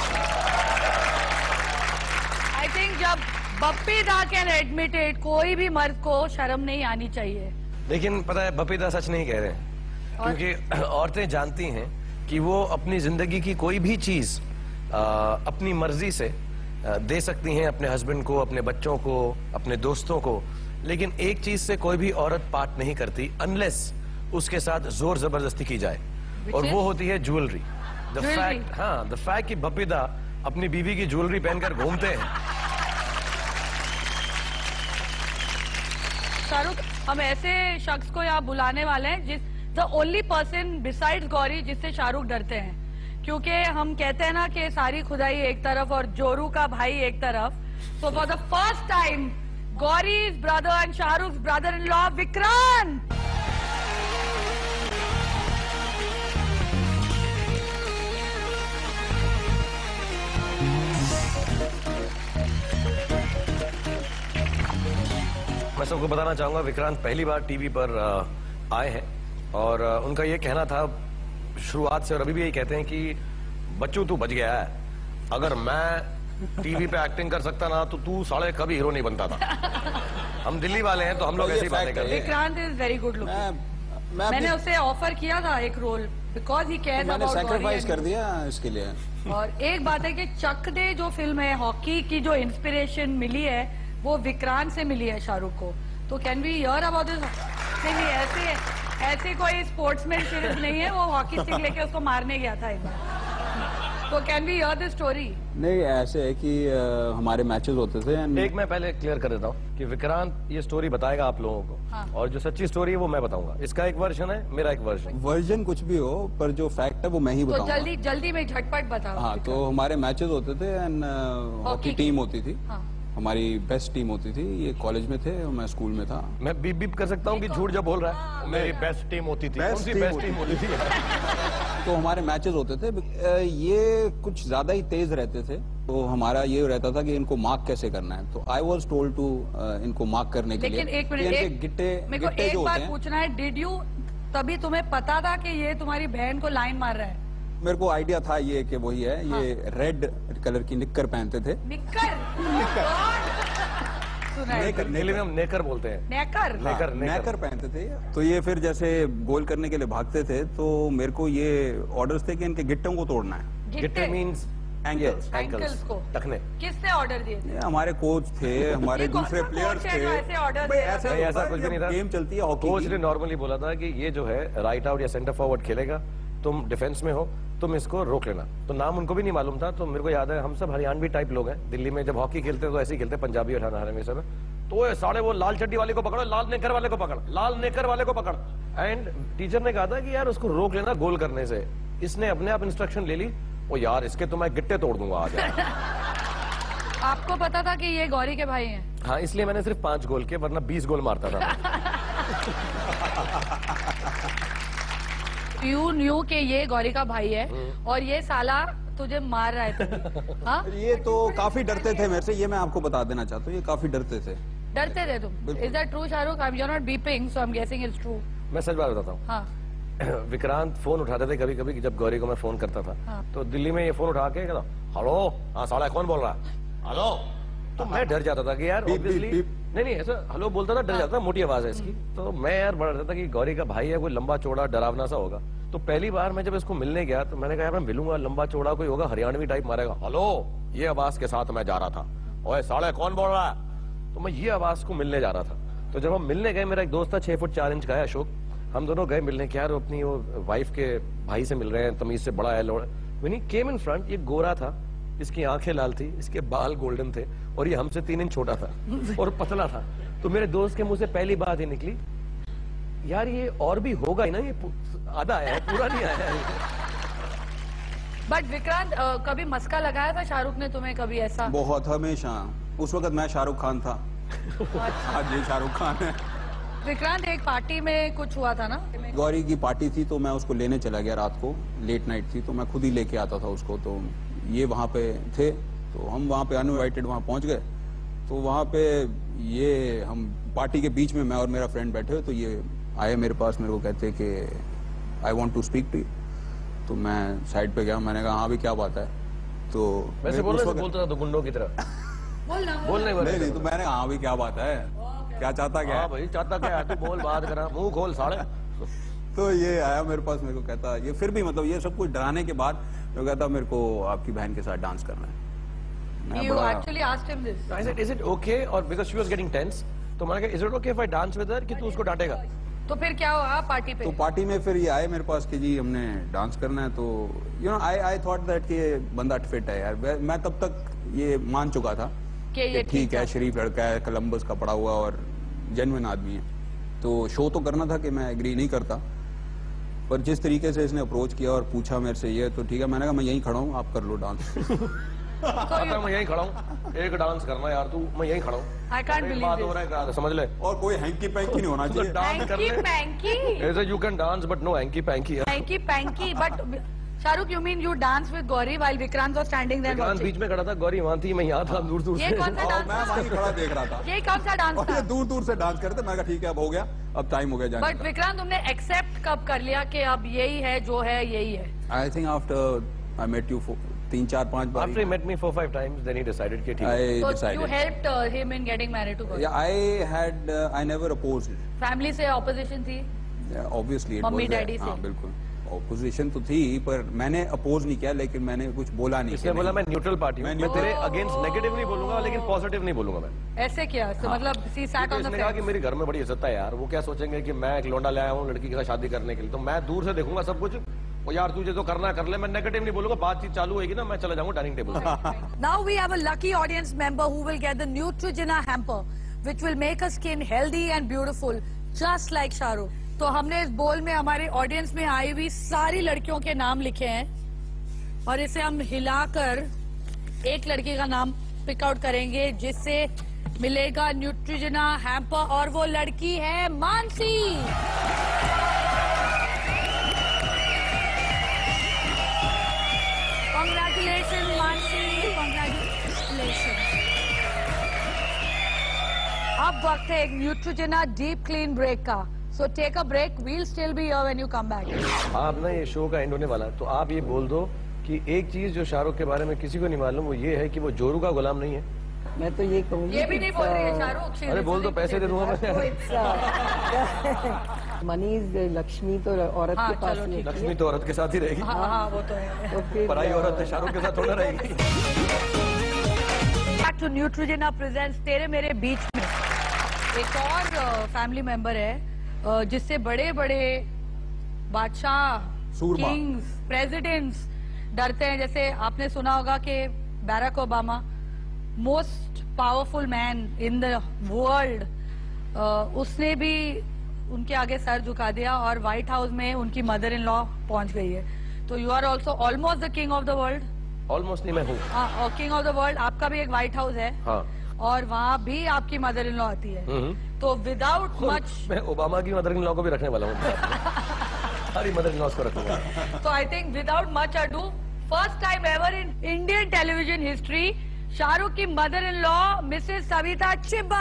आई थिंक जब बप्पी दा कैन एडमिट इट, कोई भी मर्द को शर्म नहीं आनी चाहिए। लेकिन पता है बप्पी दा सच नहीं कह रहे हैं, क्योंकि औरतें जानती हैं कि वो अपनी जिंदगी की कोई भी चीज आ, अपनी मर्जी से आ, दे सकती हैं अपने हस्बैंड को, अपने बच्चों को, अपने दोस्तों को, लेकिन एक चीज से कोई भी औरत पार्ट नहीं करती अनलेस उसके साथ जोर जबरदस्ती की जाए, और वो होती है ज्वेलरी। द फैक्ट हाँ द फैक्ट कि बप्पी दा अपनी बीवी की ज्वेलरी पहनकर घूमते हैं। शाहरुख, हम ऐसे शख्स को यहाँ बुलाने वाले हैं जिस the only person besides Gauri जिससे शाहरुख डरते हैं, क्योंकि हम कहते हैं ना कि सारी खुदाई एक तरफ और जोरू का भाई एक तरफ। So for the first time गौरी's brother and Shahrukh's brother-in-law Vikrant. मैं सबको बताना चाहूंगा विक्रांत पहली बार टीवी पर आ, आए हैं, और आ, उनका ये कहना था शुरुआत से और अभी भी यही कहते हैं कि बच्चू तू बच गया है, अगर मैं टीवी पे एक्टिंग कर सकता ना तो तू साले कभी हीरो नहीं बनता था। हम दिल्ली वाले हैं तो हम लोग ऐसी बातें करते हैं। Vikrant is very good looking. मैंने उसे ऑफर किया था एक role because he cares about Gauri. Sacrifice कर दिया इसके लिए। और एक बात है कि चक दे जो फिल्म है, हॉकी की जो इंस्पिरेशन मिली है वो विक्रांत से मिली है शाहरुख को। तो can we hear about this? नहीं नहीं, ऐसे ऐसी कोई स्पोर्ट्समैन सीरीज नहीं है, वो हॉकी स्टिक लेके उसको मारने गया था एक बार। तो can we hear this story? नहीं, ऐसे है कि आ, हमारे मैचेस होते थे। एक मैं पहले क्लियर कर देता हूँ कि विक्रांत ये स्टोरी बताएगा आप लोगों को, हाँ। और जो सच्ची स्टोरी है वो मैं बताऊंगा। इसका एक वर्जन है, मेरा एक वर्जन। वर्जन कुछ भी हो, पर जो फैक्ट है वो मैं ही तो बताऊंगा। जल्दी जल्दी में झटपट बताओ। हाँ, तो हमारे मैचेस होते थे एंड हॉकी टीम होती थी। हाँ। हमारी बेस्ट टीम होती थी। ये कॉलेज में थे, मैं स्कूल में था। मैं बीप बीप कर सकता हूँ कि झूठ जब बोल रहा है। मेरी बेस्ट टीम होती थी। कौन सी बेस्ट टीम होती थी? तो हमारे मैचेस होते थे, ये कुछ ज्यादा ही तेज रहते थे, तो हमारा ये रहता था कि इनको मार्क कैसे करना है। तो आई वॉज टोल्ड टू इनको मार्क करने के लिए। लेकिन एक मिनट, एक गिट्टे मेरे को एक बात पूछना है, डिड यू तभी तुम्हें पता था कि ये तुम्हारी बहन को लाइन मार रहा है? मेरे को आइडिया था ये कि वही है। हाँ। ये रेड कलर की निक्कर पहनते थे। निक्कर? नेकर, नेकर, में हम नेकर बोलते हैं। नेकर? हाँ, नेकर, नेकर, नेकर पहनते थे। तो ये फिर जैसे गोल करने के लिए भागते थे, तो मेरे को ये ऑर्डर्स थे कि इनके गिट्टों को तोड़ना है। गिट्टे मींस एंकल्स, एंकल्स को टखने। किसने ऑर्डर दिए थे? हमारे कोच थे, हमारे दूसरे प्लेयर्स थे। ऐसे ऑर्डर ऐसा ऐसा कुछ भी नहीं था। गेम चलती है हॉकी। कोच ने नॉर्मली बोला था कि ये जो है राइट आउट या सेंटर फॉरवर्ड खेलेगा, तुम डिफेंस में हो, तुम इसको रोक लेना। तो नाम उनको भी नहीं मालूम था। तो मेरे को याद है हम सब हरियाणवी टाइप लोग हैं, दिल्ली में जब हॉकी खेलते हैं तो ऐसे ही खेलते हैं, पंजाबी और हरियाणा में सब। तो साढ़े वो लाल चड्डी वाले को पकड़ो, लाल नेकर वाले को पकड़, लाल नेकर वाले को पकड़। एंड टीचर ने कहा था कि यार उसको रोक लेना गोल करने से। इसने अपने आप इंस्ट्रक्शन ले ली, ओ यार इसके तो मैं गिट्टे तोड़ दूंगा आज। आपको पता था कि ये गौरी के भाई हैं? हाँ, इसलिए मैंने सिर्फ पांच गोल के, वरना बीस गोल मारता था। यू न्यू के ये गौरी का भाई है और ये साला तुझे मार रहा है। हाँ? ये तो काफी डरते थे मेरे से, ये मैं आपको बता देना चाहता हूँ। ये काफी डरते थे। डरते थे तुम? Is that true Shahrukh? I am not beeping, so I am guessing it's true. मैं सच बात बताता हूँ। हाँ। विक्रांत फोन उठाते थे कभी कभी, जब गौरी को मैं फोन करता था। हाँ। तो दिल्ली में ये फोन उठा के कहता, हेलो, हाँ साला कौन बोल रहा है, हेलो। तो मैं डर जाता था कि यार ऑब्वियसली नहीं नहीं ऐसा हेलो बोलता था, डर जाता था, मोटी आवाज है इसकी। तो मैं यार बड़ा डरता था कि गौरी का भाई है, कोई लंबा चौड़ा डरावना सा होगा। तो पहली बार मैं जब इसको मिलने गया तो मैंने कहा यार मैं मिलूंगा, लंबा चौड़ा कोई होगा, हरियाणवी टाइप मारेगा। हेलो, ये आवाज के साथ मैं जा रहा था, ओए साले कौन बोल रहा है। तो मैं ये आवाज को मिलने जा रहा था। तो जब हम मिलने गए, मेरा एक दोस्त था छह फुट चार इंच का है, अशोक। हम दोनों गए मिलने के, यार अपनी वो वाइफ के भाई से मिल रहे हैं, तमीज से बड़ा है लोड़ा। When he came in front, ये गोरा था, इसकी आंखें लाल थी, इसके बाल गोल्डन थे और ये हमसे तीन इंच छोटा था और पतला था। तो मेरे दोस्त के मुंह से पहली बात ही निकली, यार ये और भी होगा ही ना, ये आधा आया है, पूरा नहीं आया है। बट विक्रांत, कभी मस्का लगाया था शाहरुख ने तुम्हें कभी ऐसा? बहुत, हमेशा। उस वक्त मैं शाहरुख खान था, आज ये शाहरुख खान है। विक्रांत, एक पार्टी में कुछ हुआ था ना? गौरी की पार्टी थी तो मैं उसको लेने चला गया रात को, लेट नाइट थी तो मैं खुद ही लेके आता था उसको। तो ये वहाँ पे थे तो हम वहाँ पे अनइनवाइटेड वहाँ पहुँच गए। तो वहाँ पे ये हम पार्टी के बीच में मैं और मेरा फ्रेंड बैठे, तो ये आए मेरे पास, मेरे को कहते कि I want to speak to you. तो मैं साइड पे गया, मैंने कहा हाँ भी क्या बात है। तो वैसे बोल रहे बोलता था तो गुंडों की तरह बोलना बोलने नहीं, नहीं, तो मैंने कहा हाँ भी क्या बात है, क्या चाहता क्या? हाँ भाई चाहता क्या है, तू बोल, बात करा, मुंह खोल साले। तो ये आया मेरे पास, मेरे को कहता, ये फिर भी मतलब ये सब कुछ डराने के बाद वो कहता मेरे को आपकी बहन के साथ डांस करना है। You actually asked him this. I said, is it okay? Or because she was getting tense, तो मैंने कहा, is it okay if I dance with her? कि तू उसको डांटेगा? तो फिर क्या हुआ पार्टी पे? तो पार्टी में फिर ये आए मेरे पास कि जी हमने डांस करना है। तो you know I I thought that कि ये बंदा फिट है यार। मैं तब तक ये मान चुका था कि ये ठीक है, शरीफ लड़का है, कोलंबस का पढ़ा हुआ और जेन्युइन आदमी है। तो शो तो करना था कि मैं एग्री नहीं करता, पर जिस तरीके से इसने अप्रोच किया और पूछा मेरे से ये, तो ठीक है, मैंने कहा मैं यहीं खड़ा हूँ, आप कर लो डांस। तो मैं यहीं खड़ा हूँ, एक डांस करना यार तू, मैं यहीं खड़ा हूँ। I can't believe बात हो रहा है, समझ ले। और कोई हैंकी पैंकी नहीं होना चाहिए। डांस कर ले। पैंकी ऐसे you can dance but no hanky panky. Hanky panky, but Shahrukh, you mean you dance with Gauri while Vikrant was standing there watching? बीच में खड़ा था, गौरी वहाँ थी, मैं यहाँ था दूर दूर से। ये कौन सा डांस था? मैं वहीं खड़ा देख रहा था। ये कौन सा डांस था? दूर दूर से डांस करते, मैं कहा ठीक है अब हो गया, अब टाइम हो गया जाने का। बट विक्रांत, तुमने एक्सेप्ट कब कर लिया कि अब यही है जो है यही है? I think after I met you तीन चार पांच बार। After he met me four five times, then he decided कि ठीक है। I so decided. you helped uh, him in getting married to Gauri? Yeah, I had uh, I never opposed it. Family से opposition थी? Yeah, obviously it mummy was daddy से? हाँ बिल्कुल opposition तो थी, पर मैंने अपोज नहीं किया, लेकिन मैंने कुछ बोला नहीं। इसने बोला मैं न्यूट्रल पार्टी हूँ, मैं तेरे अगेंस्ट नेगेटिव नहीं बोलूंगा लेकिन पॉजिटिव नहीं बोलूंगा मैं। ऐसे क्या? तो मतलब सी सैट ऑन द इसने कहा कि मेरे घर में बड़ी इज्जत है यार, वो क्या सोचेंगे कि मैं एक लौंडा ले आया हूँ लड़की के साथ शादी करने के लिए, तो मैं दूर से देखूंगा सब कुछ। ओ यार तुझे जो करना कर ले, मैं नेगेटिव नहीं बोलूंगा, बातचीत चालू होगी ना, मैं चला जाऊंगा डाइनिंग टेबल पे। Now we have a lucky audience member who will get the Neutrogena hamper, which will make her skin healthy and beautiful, just like Shahrukh. तो हमने इस बोल में हमारे ऑडियंस में आई हुई सारी लड़कियों के नाम लिखे हैं और इसे हम हिलाकर एक लड़की का नाम पिक आउट करेंगे जिससे मिलेगा न्यूट्रोजेना हैम्पर, और वो लड़की है मानसी। Congratulations, Mansi, congratulations। अब वक्त है एक न्यूट्रोजेना डीप क्लीन ब्रेक का। So take a break. We'll still be here when you come back. आप ना ये शो का एंड होने वाला है, तो आप ये बोल दो कि एक चीज जो शाहरुख के बारे में किसी को नहीं मालूम, वो ये है कि वो जोरू का गुलाम नहीं है। मैं तो ये कहूँगी, ये भी नहीं बोल रही है शाहरुख। अरे बोल दो, पैसे दे दूंगा मैं। मनी लक्ष्मी तो औरत हाँ, के पास नहीं, लक्ष्मी तो औरत के साथ ही रहेगी। हाँ हाँ वो तो है, तो फिर पराई औरत शाहरुख के साथ थोड़ा रहेगी। Back to Neutrogena presents तेरे मेरे बीच में एक और फैमिली मेंबर है जिससे बड़े बड़े बादशाह, किंग्स, प्रेसिडेंट्स डरते हैं। जैसे आपने सुना होगा कि Barack Obama, most powerful man in the world, उसने भी उनके आगे सर झुका दिया और व्हाइट हाउस में उनकी मदर इन लॉ पहुंच गई है। तो you are also almost the king of the world. Almost नहीं, मैं हूँ। हाँ, किंग ऑफ द वर्ल्ड। आपका भी एक व्हाइट हाउस है। हाँ। और वहाँ भी आपकी मदर इन लॉ आती है। तो विदाउट मच, मैं ओबामा की मदर इन लॉ को भी रखने वाला हूँ। सारी मदर इन लॉ को रखूंगा। तो I think without much ado, first time ever in Indian television history, Shahrukh की mother in law Mrs Savita Chibba.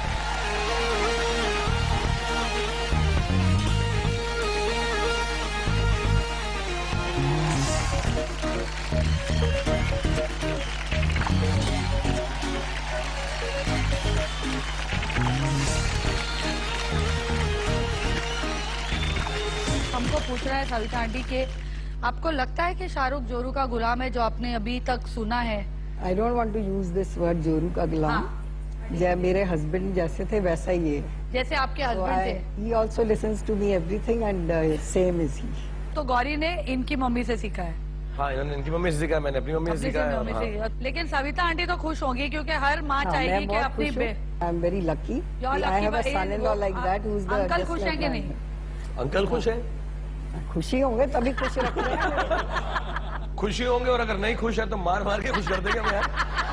हमको पूछ रहा है सविता आंटी के, आपको लगता है कि शाहरुख जोरू का गुलाम है जो आपने अभी तक सुना है? I don't want to use this word जोरू का गुलाम, जै मेरे हस्बैंड जैसे थे वैसा ही ये जैसे आपके हस्बैंड थे। He also listens to me everything and same is he. तो गौरी ने इनकी मम्मी से सीखा है। हाँ, इन्होंने इनकी मम्मी से सीखा, मैंने अपनी मम्मी से सीखा है। मम्मी से। लेकिन सविता आंटी तो खुश होंगी क्योंकि हर माँ चाहेगी कि अपनी I am very lucky I have a son in law like that who is the uncle खुश हैं कि नहीं? अंकल खुश हैं? खुशी होंगे तभी खुश रखते हैं। खुशी होंगे और अगर नहीं खुश है तो मार मार के खुश कर देंगे मैं।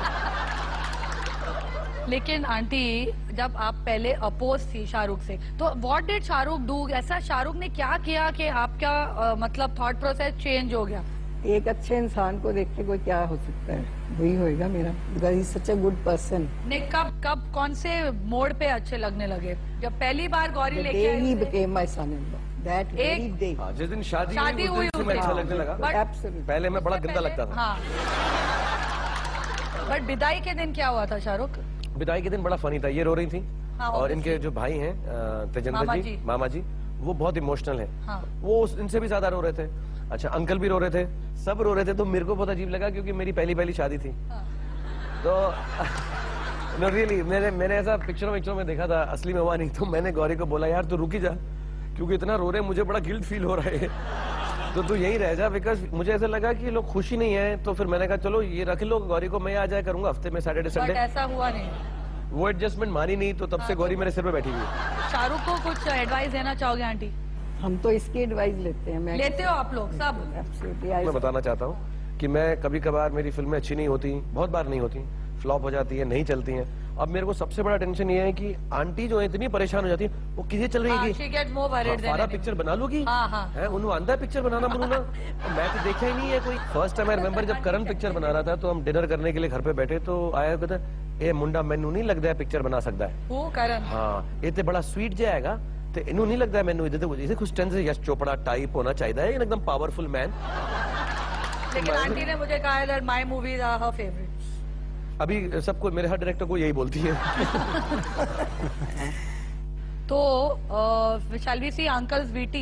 लेकिन आंटी जब आप पहले अपोज थी शाहरुख से तो व्हाट डिड शाहरुख डू? ऐसा शाहरुख ने क्या किया कि आपका आ, मतलब थॉट प्रोसेस चेंज हो गया? एक अच्छे इंसान को देख के कोई क्या हो सकता है, वही होएगा मेरा, because he is such a good person. ने कब कब कौन से मोड पे अच्छे लगने लगे? जब पहली बार गौरी लेके आई ही became my son-in-law that very day। हाँ, जिस दिन शादी शादी हुई उस दिन से अच्छा लगने लगा। पहले मैं बड़ा गंदा लगता था। हाँ। बट विदाई के दिन क्या हुआ था शाहरुख? विदाई के दिन बड़ा फनी था, ये रो रही थी। हाँ, और इनके जो भाई हैं तेजेंद्र जी, मामा जी, वो बहुत इमोशनल हैं। हाँ। वो इनसे भी ज्यादा रो रहे थे। अच्छा, अंकल भी रो रहे थे, सब रो रहे थे। तो मेरे को बहुत अजीब लगा क्योंकि मेरी पहली पहली शादी थी। हाँ। तो नो रियली मैंने मैंने ऐसा पिक्चरों पिक्चरों में देखा था, असली में हुआ नहीं। तो मैंने गौरी को बोला यार तू रुकी जा, क्योंकि इतना रो रहे, मुझे बड़ा गिल्ट फील हो रहा है। तो तू यहीं रह जा, बिकॉज मुझे ऐसा लगा कि लोग खुशी नहीं है। तो फिर मैंने कहा चलो ये रख लो, गौरी को मैं आ जाया करूंगा हफ्ते में सैटरडे संडे। ऐसा हुआ नहीं, वो एडजस्टमेंट मानी नहीं। तो तब से गौरी मेरे सिर पे बैठी हुई। शाहरुख को कुछ एडवाइस देना चाहोगे आंटी? हम तो इसकी एडवाइस लेते हैं। मैं लेते हो आप लोग सब? मैं बताना चाहता हूँ कि मैं कभी कभार मेरी फिल्में अच्छी नहीं होती, बहुत बार नहीं होती, फ्लॉप हो जाती है, नहीं चलती हैं। अब मेरे को सबसे बड़ा टेंशन ये है कि आंटी जो है इतनी परेशान हो जाती है, वो किसे चल रही है कि फारा पिक्चर बना लोगी? है उन्होंने आंधा पिक्चर बनाना बनूंगा। मैं तो देखा ही नहीं है कोई। फर्स्ट टाइम आई रिमेम्बर जब करण पिक्चर बना रहा था तो हम डिनर करने के लिए घर पे बैठे, तो आया कहता ए मुंडा मैनू नहीं लगता है पिक्चर बना सकता है। वो करण? हाँ, ये तो बड़ा स्वीट जाएगा, तो इन्हों नहीं लगता है मैनू इधर कुछ टेंस यश चोपड़ा टाइप होना चाहिए है, एकदम पावरफुल मैन। लेकिन आंटी ने मुझे कहा that my movies are her favourites. अभी सबको, मेरे हर डायरेक्टर को यही बोलती है। तो shall we see uncles BT?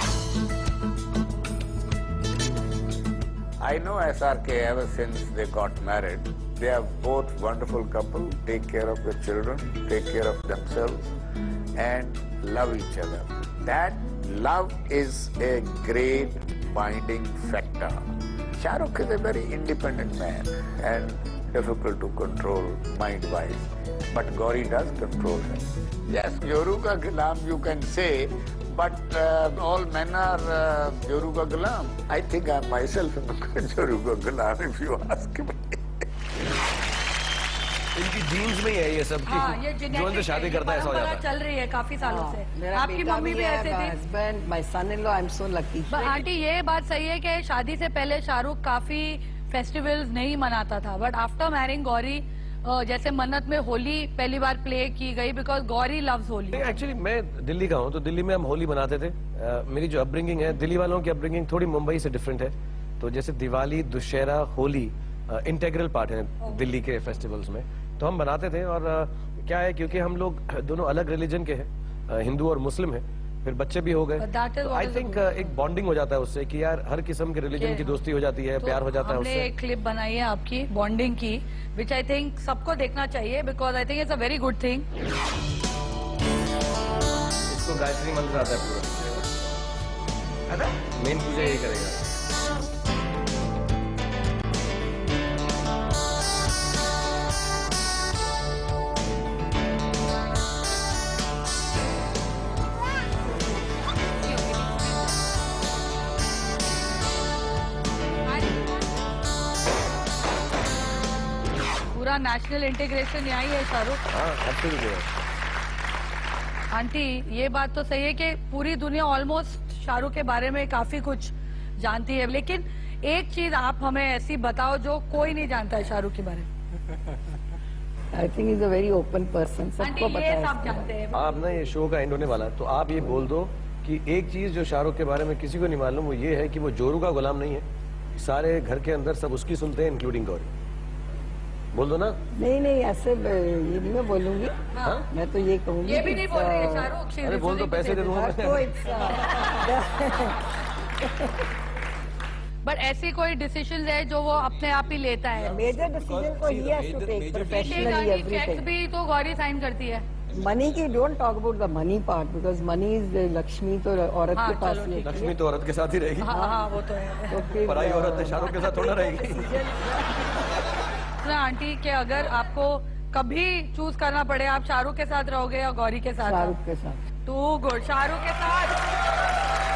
I know S R K ever since they got married. They are both wonderful couple, take care of their children, take care of themselves and love each other. That love is a great binding factor. Shahrukh is a very independent man and difficult to control mind-wise, but Gauri does control him. Yes, joru ka gulam you can say, but uh, all men are uh, joru ka gulam. I think I myself am a joru ka gulam if you ask me. इनकी genes में ही है ये सब की। हाँ, ये जो इनसे शादी करता है ऐसा हो जाता है। चल रही है काफी सालों हाँ, से। आपकी मम्मी भी ऐसे थी? Husband my son in law, I am so lucky. Aunty ये बात सही है कि शादी से पहले शाहरुख काफी फेस्टिवल्स नहीं मनाता था, बट आफ्टर मैरिंग गौरी जैसे मन्नत में होली पहली बार प्ले की गई because Gauri loves Holi. Actually मैं दिल्ली का हूँ, तो दिल्ली में हम होली मनाते थे। uh, मेरी जो अपब्रिंगिंग है, दिल्ली वालों की अपब्रिंगिंग थोड़ी मुंबई से डिफरेंट है। तो जैसे दिवाली, दुशहरा, होली इंटेग्रल पार्ट है दिल्ली के फेस्टिवल्स में, तो हम बनाते थे। और uh, क्या है, क्योंकि हम लोग दोनों अलग रिलीजन के हैं, uh, हिंदू और मुस्लिम है, फिर बच्चे भी हो गए, आई थिंक एक बॉन्डिंग हो जाता है उससे कि यार हर किस्म के रिलीजन की दोस्ती हो जाती है, तो प्यार हो जाता है उससे। हमने एक क्लिप बनाई है आपकी बॉन्डिंग की, विच आई थिंक सबको देखना चाहिए because I think it's a very good thing. इसको गायत्री मंत्र आता है पूरा, मेन पूजा यही करेगा। पूरा नेशनल इंटीग्रेशन यही है शाहरुख। हाँ, आंटी ये बात तो सही है कि पूरी दुनिया ऑलमोस्ट शाहरुख के बारे में काफी कुछ जानती है, लेकिन एक चीज आप हमें ऐसी बताओ जो कोई नहीं जानता है शाहरुख के बारे में। I think is a very open person, सबको पता है। सब जानते हैं। आप ना, ये शो का एंड होने वाला है, तो आप ये बोल दो कि एक चीज जो शाहरुख के बारे में किसी को नहीं मालूम, वो ये है कि वो जोरू का गुलाम नहीं है। सारे घर के अंदर सब उसकी सुनते हैं, इंक्लूडिंग गौरी। बोल दो ना। नहीं नहीं, ऐसे ये नहीं मैं बोलूंगी। हाँ? मैं तो ये कहूंगी। ये भी नहीं बोल रही है शाहरुख। अरे बोल दो, पैसे दे दूंगा। बट ऐसी कोई डिसीजन है जो वो अपने आप ही लेता है? मेजर डिसीजन को he has to take professionally everything. Checks भी तो गौरी साइन करती है। मनी की don't talk about the money part because money is Lakshmi तो औरत हाँ, के पास ही है। लक्ष्मी तो औरत के साथ ही रहेगी। हाँ हाँ वो तो है। तो फिर पराई औरत है शाहरुख के साथ थोड़ा रहेगी। ना आंटी के अगर आपको कभी चूज करना पड़े आप शाहरुख के साथ रहोगे या गौरी के साथ? शाहरुख के साथ। टू गुड, शाहरुख के साथ।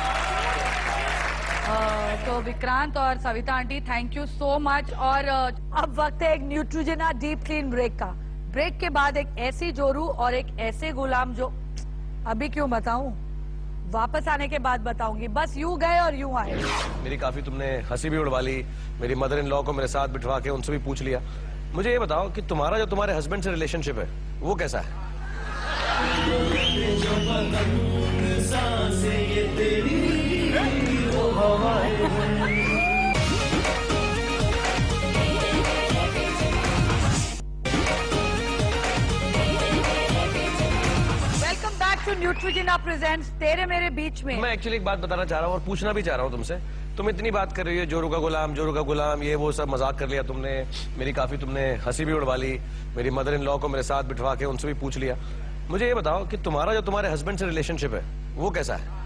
Uh, तो विक्रांत और Savita aunty thank you so much. और uh, अब वक्त है एक न्यूट्रोजेना डीप क्लीन ब्रेक का। ब्रेक के बाद एक ऐसी जोरू और एक ऐसे गुलाम जो अभी क्यों बताऊं, वापस आने के बाद बताऊंगी। बस यूं गए और यूं आए। मेरी काफी तुमने हंसी भी उड़वा ली, मेरी मदर इन लॉ को मेरे साथ बिठवा के उनसे भी पूछ लिया। मुझे ये बताओ कि तुम्हारा जो तुम्हारे हस्बैंड से रिलेशनशिप है वो कैसा है? Welcome back to Neutrogena presents तेरे मेरे बीच में। मैं एक्चुअली एक बात बताना चाह रहा हूँ और पूछना भी चाह रहा हूँ तुमसे। तुम इतनी बात कर रही हो जोरू का गुलाम, जोरू का गुलाम, ये वो सब मजाक कर लिया तुमने, मेरी काफी तुमने हंसी भी उड़वा ली, मेरी मदर इन लॉ को मेरे साथ बिठवा के उनसे भी पूछ लिया। मुझे ये बताओ कि तुम्हारा जो तुम्हारे हस्बैंड से रिलेशनशिप है वो कैसा है?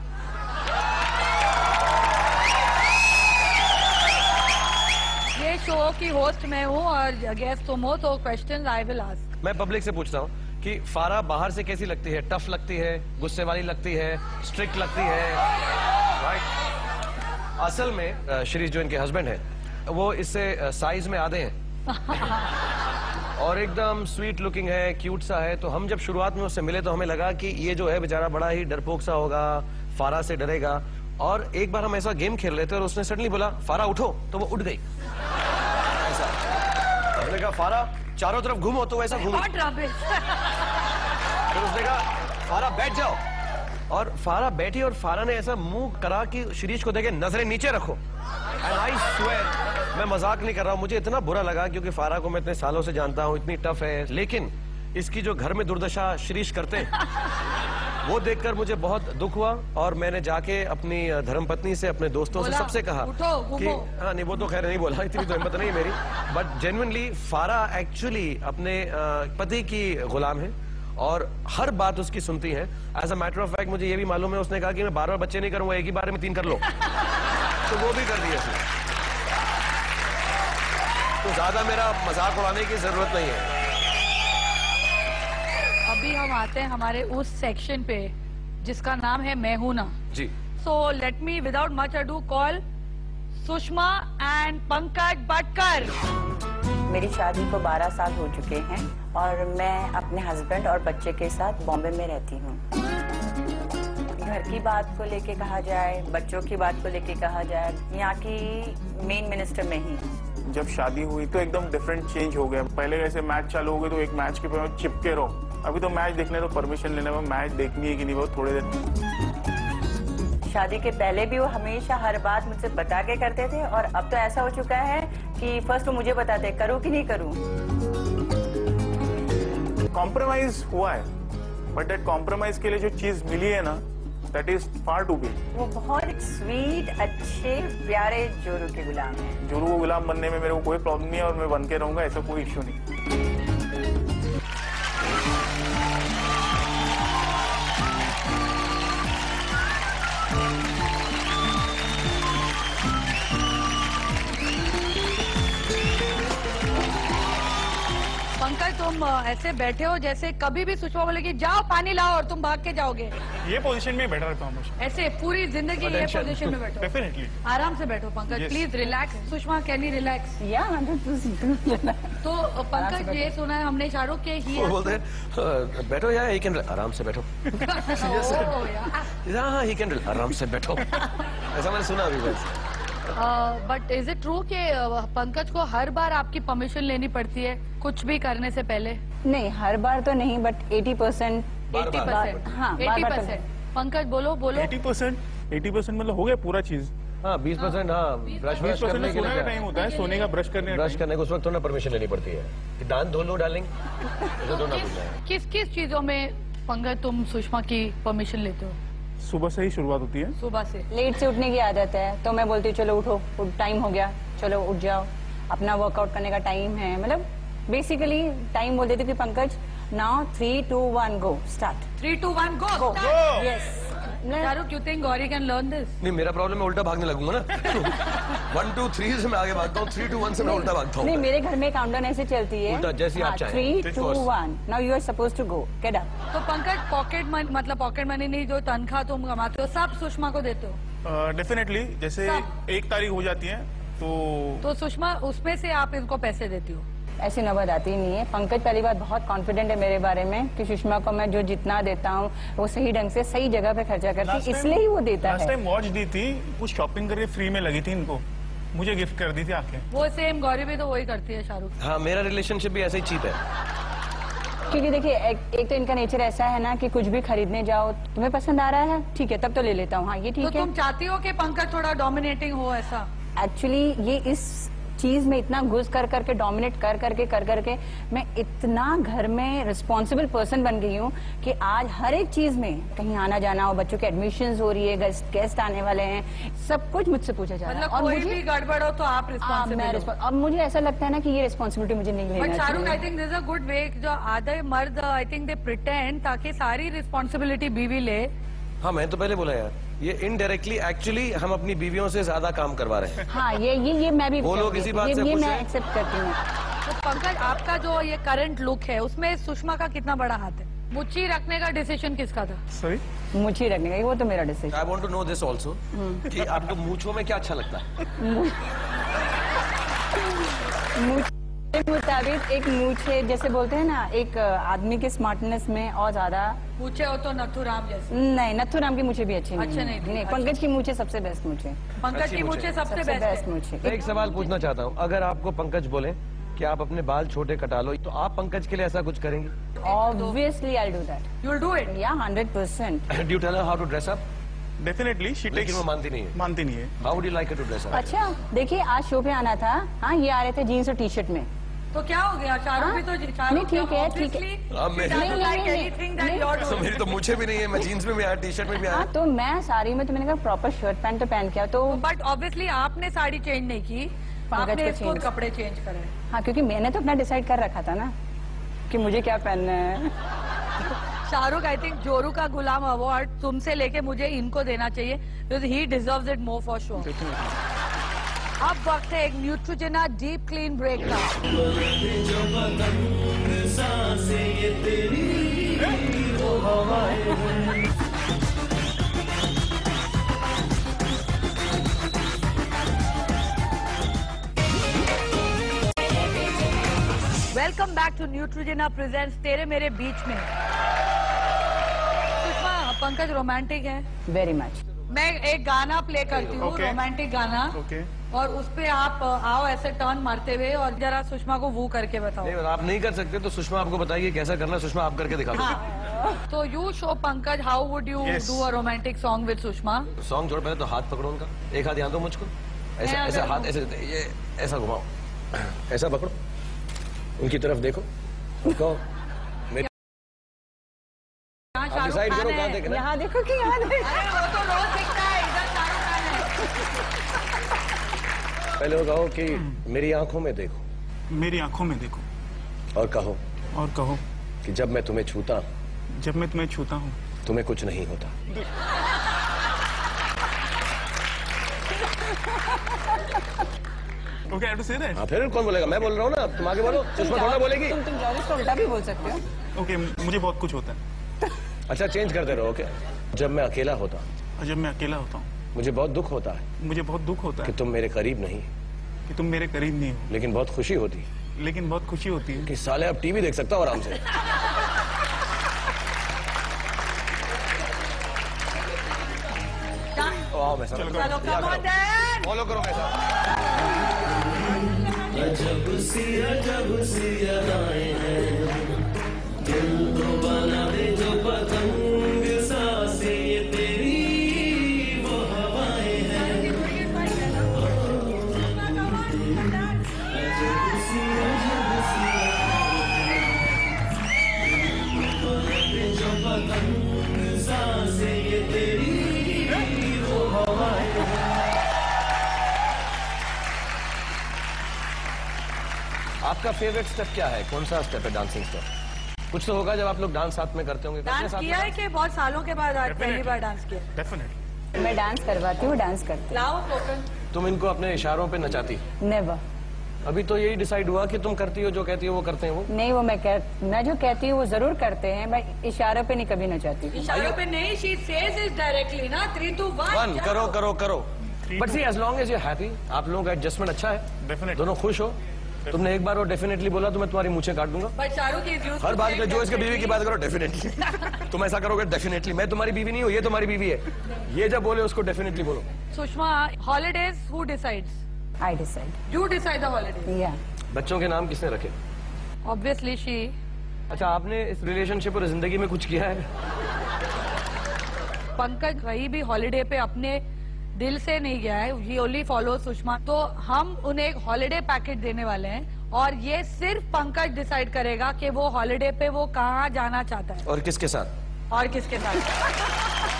ये शो की होस्ट मैं हूँ और गेस्ट तुम हो, तो क्वेश्चन आई विल आस्क। मैं पब्लिक से पूछता हूँ कि फारा बाहर से कैसी लगती है? टफ लगती है, गुस्से वाली लगती है, स्ट्रिक्ट लगती है? राइट। असल में शिरीष जो इनके हस्बैंड है वो इससे साइज में आधे हैं और एकदम स्वीट लुकिंग है, क्यूट सा है। तो हम जब शुरुआत में उससे मिले तो हमें लगा कि ये जो है बेचारा बड़ा ही डरपोक सा होगा, फारा से डरेगा। और एक बार हम ऐसा गेम खेल रहे थे और उसने सडनली बोला फारा उठो, तो वो उठ गई। ऐसा हमने कहा फारा चारों तरफ घूमो, तो वैसा घूमी। फिर उसने कहा फारा बैठ जाओ, और फारा बैठी और फारा ने ऐसा मुंह करा कि शिरीष को देखे नजरें नीचे रखो। एंड आई स्वेयर, मैं मजाक नहीं कर रहा हूँ, मुझे इतना बुरा लगा क्योंकि फारा को मैं इतने सालों से जानता हूँ, इतनी टफ है, लेकिन इसकी जो घर में दुर्दशा शिरीष करते वो देखकर मुझे बहुत दुख हुआ। और मैंने जाके अपनी धर्मपत्नी से, अपने दोस्तों से, सबसे कहा कि हाँ नहीं वो तो खैर नहीं बोला, इतनी तो हिम्मत नहीं मेरी, बट जेन्युइनली फारा एक्चुअली अपने पति की गुलाम है और हर बात उसकी सुनती है। As a matter of fact मुझे ये भी मालूम है, उसने कहा कि मैं बार बार बच्चे नहीं करूंगा, एक ही बार में तीन कर लो तो वो भी कर दिया उसने। तो ज्यादा मेरा मजाक उड़ाने की जरूरत नहीं है। अभी हम आते हैं हमारे उस सेक्शन पे जिसका नाम है मैं हूं ना जी। So let me without much ado call Sushma and Pankaj Batkar. मेरी शादी को बारह साल हो चुके हैं और मैं अपने हस्बैंड और बच्चे के साथ बॉम्बे में रहती हूँ। घर की बात को लेके कहा जाए, बच्चों की बात को लेके कहा जाए, यहाँ की मेन मिनिस्टर में ही। जब शादी हुई तो एकदम डिफरेंट चेंज हो गया। पहले ऐसे मैच चालू हो गए तो एक मैच के पे चिपके रहो, अभी तो मैच देखने तो परमिशन लेने में मैच देखनी है कि नहीं वो थोड़े देर। शादी के पहले भी वो हमेशा हर बात मुझसे बता के करते थे और अब तो ऐसा हो चुका है कि फर्स्ट वो मुझे बताते करूँ कि नहीं करूँ। कॉम्प्रोमाइज हुआ है, बट दैट कॉम्प्रोमाइज के लिए जो चीज मिली है ना, that is far too big. वो बहुत स्वीट, अच्छे, प्यारे जोरू के गुलाम है। जोरू को गुलाम बनने में मेरे को कोई प्रॉब्लम नहीं है और मैं बन के रहूंगा, ऐसा कोई इश्यू नहीं। पंकज तुम ऐसे बैठे हो जैसे कभी भी सुषमा बोलेगी जाओ पानी लाओ और तुम भाग के जाओगे। ये पोजीशन में बैठा रहता हूँ ऐसे पूरी जिंदगी ये पोजीशन में बैठो। डेफिनेटली आराम से बैठो Pankaj, please relax. Sushma can you relax? या हंड्रेड परसेंट। तो पंकज ये सुना है हमने शाहरुख के ही बोलते हैं बैठो यार, ही कैन आराम से बैठो। हाँ ही कैन आराम से बैठो, ऐसा मैंने सुना अभी बस। बट इज इट ट्रू कि पंकज को हर बार आपकी परमिशन लेनी पड़ती है कुछ भी करने से पहले? नहीं हर बार तो नहीं, but eighty percent. Eighty percent हाँ एटी परसेंट पंकज बोलो बोलो। एटी परसेंट एटी परसेंट मतलब हो गया पूरा चीज। हाँ बीस परसेंट हाँ ब्रश ब्रश करने के लिए टाइम होता है, सोने का ब्रश करने ब्रश करने को उस वक्त थोड़ा परमिशन लेनी पड़ती है कि दांत धो लो डार्लिंग। किस किस चीजों में पंकज तुम सुषमा की परमिशन लेते हो? सुबह से ही शुरुआत होती है। सुबह से लेट से उठने की आदत है तो मैं बोलती हूँ चलो उठो, टाइम हो गया, चलो उठ जाओ, अपना वर्कआउट करने का टाइम है। मतलब बेसिकली टाइम बोल देती कि Pankaj now three two one go start. Three two one go Go. Yes. Shahrukh, you think Gauri can learn this? नहीं, मेरा प्रॉब्लम है उल्टा भागने लगूंगा ना। वन टू थ्री से मैं आगे भागता हूँ, थ्री टू वन से मैं उल्टा भागता हूँ। नहीं, मेरे घर में काउंटडाउन ऐसे चलती है, उल्टा जैसी आप चाहें। Three two one now you are suppose to go get up. तो पंकज पॉकेट मनी, मतलब पॉकेट मनी नहीं, जो तनख्वाह तुम कमाते हो सब सुषमा को देते हो? डेफिनेटली uh, जैसे एक तारीख हो जाती है तो तो सुषमा उसमें से आप इनको पैसे देती हो? ऐसी नौबत आती ही नहीं है। पंकज पहली बात बहुत कॉन्फिडेंट है मेरे बारे में कि सुषमा को मैं जो जितना देता हूँ वो सही ढंग से सही जगह पे खर्चा करती है, इसलिए ही वो देता लास्ट है। टाइम वॉच दी थी, कुछ शॉपिंग करके फ्री में लगी थी इनको, मुझे गिफ्ट कर दी थी आके। वो सेम गौरी भी तो वही करती है शाहरुख। हाँ, मेरा रिलेशनशिप भी ऐसे ही चीप है। क्योंकि देखिए एक, एक तो इनका नेचर ऐसा है ना कि कुछ भी खरीदने जाओ, तुम्हें पसंद आ रहा है ठीक है तब तो ले लेता हूँ, हाँ ये ठीक तो है। तुम चाहती हो कि पंकज थोड़ा डोमिनेटिंग हो ऐसा? एक्चुअली ये इस चीज में इतना घुस कर करके डोमिनेट कर करके कर करके मैं इतना घर में रिस्पॉन्सिबल पर्सन बन गई हूँ कि आज हर एक चीज में कहीं आना जाना हो, बच्चों के एडमिशंस हो रही है, गेस्ट गेस्ट आने वाले हैं, सब कुछ मुझसे पूछा जा रहा है। मतलब और कोई मुझे भी गड़बड़ हो तो आप हाँ, रिस्पॉन्सिबल मैं हो। रिस्पॉन्स अब मुझे ऐसा लगता है ना कि ये रिस्पॉन्सिबिलिटी मुझे नहीं लेना बट शाहरुख, आई चाहिए। Think this a good way, जो आधे मर्द आई थिंक दे प्रिटेंड ताकि सारी रिस्पॉन्सिबिलिटी बीवी ले। हाँ, मैं तो पहले बोला यार, ये इनडायरेक्टली एक्चुअली हम अपनी बीवियों से ज्यादा काम करवा रहे हैं। हाँ, ये ये ये मैं भी वो लोग इसी बात ये, से ये खुश मैं हैं। एक्सेप्ट करती हूँ। तो पंकज, आपका जो ये करंट लुक है उसमें सुषमा का कितना बड़ा हाथ है? मुच्छी रखने का डिसीजन किसका था? सॉरी, मुझे रखने का वो तो मेरा decision. I want to know this also कि आपको मूंछों में क्या अच्छा लगता है? मुझे मुताबिक एक मूछे जैसे बोलते हैं ना, एक आदमी के स्मार्टनेस में और ज्यादा मूछे हो तो नथुराम जैसे? नहीं, नथुराम की मूछे भी अच्छी नहीं अच्छे है। नहीं थे, नहीं, अच्छा। पंकज की मूछे सबसे बेस्ट मूछे। पंकज की मूछे सबसे बेस्ट बेस्ट है। मूछे। मैं एक सवाल पूछना चाहता हूँ, अगर आपको पंकज बोले कि आप अपने बाल छोटे कटा लो, तो आप पंकज के लिए ऐसा कुछ करेंगे? Obviously I do that. You will do it? या hundred percent. Do you tell her how to dress up? Definitely she लेकिन वो मानती नहीं है। मानती नहीं है। How would you like to dress up? अच्छा देखिए, आज शो पे आना था, हाँ ये आ रहे थे जीन्स और टी शर्ट में। तो क्या हो गया? शाहरुख भी तो नहीं ठीक है ठीक है। अब मैं नहीं, नहीं, नहीं, नहीं, तो मेरी तो मुझे भी नहीं है, मैं जीन्स में भी आया, टी शर्ट में भी आया। हाँ तो मैं साड़ी में तो मैंने कहा प्रॉपर शर्ट पैंट तो पहन के आओ, तो बट ऑब्वियसली आपने साड़ी चेंज नहीं की, पंकज आपने को इसको change- कपड़े चेंज करे। हाँ क्योंकि मैंने तो अपना डिसाइड कर रखा था ना कि मुझे क्या पहनना है। शाहरुख, आई थिंक जोरू का गुलाम अवार्ड तुमसे लेके मुझे इनको देना चाहिए, because he deserves it more for sure. अब वक्त है एक न्यूट्रोजेना डीप क्लीन ब्रेक का। Welcome back to Neutrogena presents तेरे मेरे बीच में। सुषमा, पंकज रोमांटिक है? Very much. मैं एक गाना प्ले करती हूँ, Okay. रोमांटिक गाना, ओके और उस पे आप आओ ऐसे टर्न मारते हुए और जरा सुषमा को वो करके बताओ। नहीं, आप नहीं कर सकते तो सुषमा आपको बताइए कैसा करना है। सुषमा आप करके दिखा दो। हाँ, तो you show Pankaj, how would you Yes. Do a romantic song with Sushma? Song छोड़, पहले तो हाथ पकड़ो उनका, एक हाथ यहाँ दो मुझको, ऐसा मैं ऐसा अगर- हाथ ऐसे, ये ऐसा घुमाओ, ऐसा पकड़ो, उनकी तरफ देखो और कहो मेरी यहाँ आप शाहरुख डिसाइड खान करो है। कहाँ देखना है। यहाँ देखो कि यहाँ देखो। अरे वो तो रोज दिखता है, इधर शाहरुख खान है। पहले वो कहो कि मेरी आंखों में देखो, मेरी आंखों में देखो और कहो और कहो कि जब मैं तुम्हें छूता जब मैं तुम्हें छूता हूँ तुम्हें कुछ नहीं होता। Okay, I have to say that. हाँ, फिर कौन बोलेगा? मैं बोल रहा हूँ ना, तुम आगे बोलो। सुषमा थोड़ा बोलेगी। तुम तुम जॉर्ज को उल्टा भी बोल सकते हो। ओके, मुझे बहुत कुछ होता है अच्छा, चेंज करते रहो। ओके, जब मैं अकेला होता और जब मैं अकेला होता हूँ मुझे बहुत दुख होता है मुझे बहुत दुख होता कि है तुम मेरे करीब नहीं, कि तुम मेरे करीब नहीं हो, लेकिन बहुत खुशी होती लेकिन बहुत खुशी होती है कि साले अब टीवी देख सकता हूँ आराम से। तो आओ, मैं चलो, चलो come on then. फॉलो करो मेरे साथ। अजब सी अजब सी अदाएं हैं, दिल तो बना दे जो पतंग सांसें ये तेरी वो हवाएं हैं। अजब सी अजब सी अदाएं हैं, जो पतंग सांसें ये तेरी आपका फेवरेट स्टेप क्या है? कौन सा स्टेप है डांसिंग स्टेप? कुछ तो होगा जब आप लोग डांस साथ में करते होंगे। डांस किया है कि बहुत सालों के बाद आज पहली बार डांस किया? डेफिनेटली। मैं डांस करवाती हूँ, डांस करती हूँ। तुम इनको अपने इशारों पे नचाती? नेवर। अभी तो यही डिसाइड हुआ कि तुम करती हो जो कहती हो वो करते हैं वो? नहीं, वो मैं कह मैं जो कहती हूँ वो जरूर करते हैं, मैं इशारों पे नहीं कभी नचाती। इशारों पे नहीं, शी सेज इट डायरेक्टली ना, थ्री टू वन। वन करो करो करो। But see as long as you happy, आप लोगों का एडजस्टमेंट अच्छा है, डेफिनेटली दोनों खुश हो। तुमने एक बार वो डेफिनेटली बोला तो मैं तुम्हारी मूछें काट दूंगा। बट शाहरुख इज यूज्ड हर बात में जो इसके बीवी की बात करो डेफिनेटली। तुम ऐसा करोगे डेफिनेटली। मैं तुम्हारी बीवी नहीं हूँ, ये तुम्हारी बीवी है। ये जब बोले उसको डेफिनेटली बोलो। Sushma, holidays who decides? I decide. You decide the holidays? या। बच्चों के नाम किसने रखे? Obviously she. अच्छा, आपने इस रिलेशनशिप और जिंदगी में कुछ किया है? पंकज कहीं भी हॉलीडे पे अपने दिल से नहीं गया है, ही ओनली फॉलो सुषमा। तो हम उन्हें एक हॉलीडे पैकेज देने वाले हैं और ये सिर्फ पंकज डिसाइड करेगा कि वो हॉलीडे पे वो कहाँ जाना चाहता है और किसके साथ। और किसके साथ।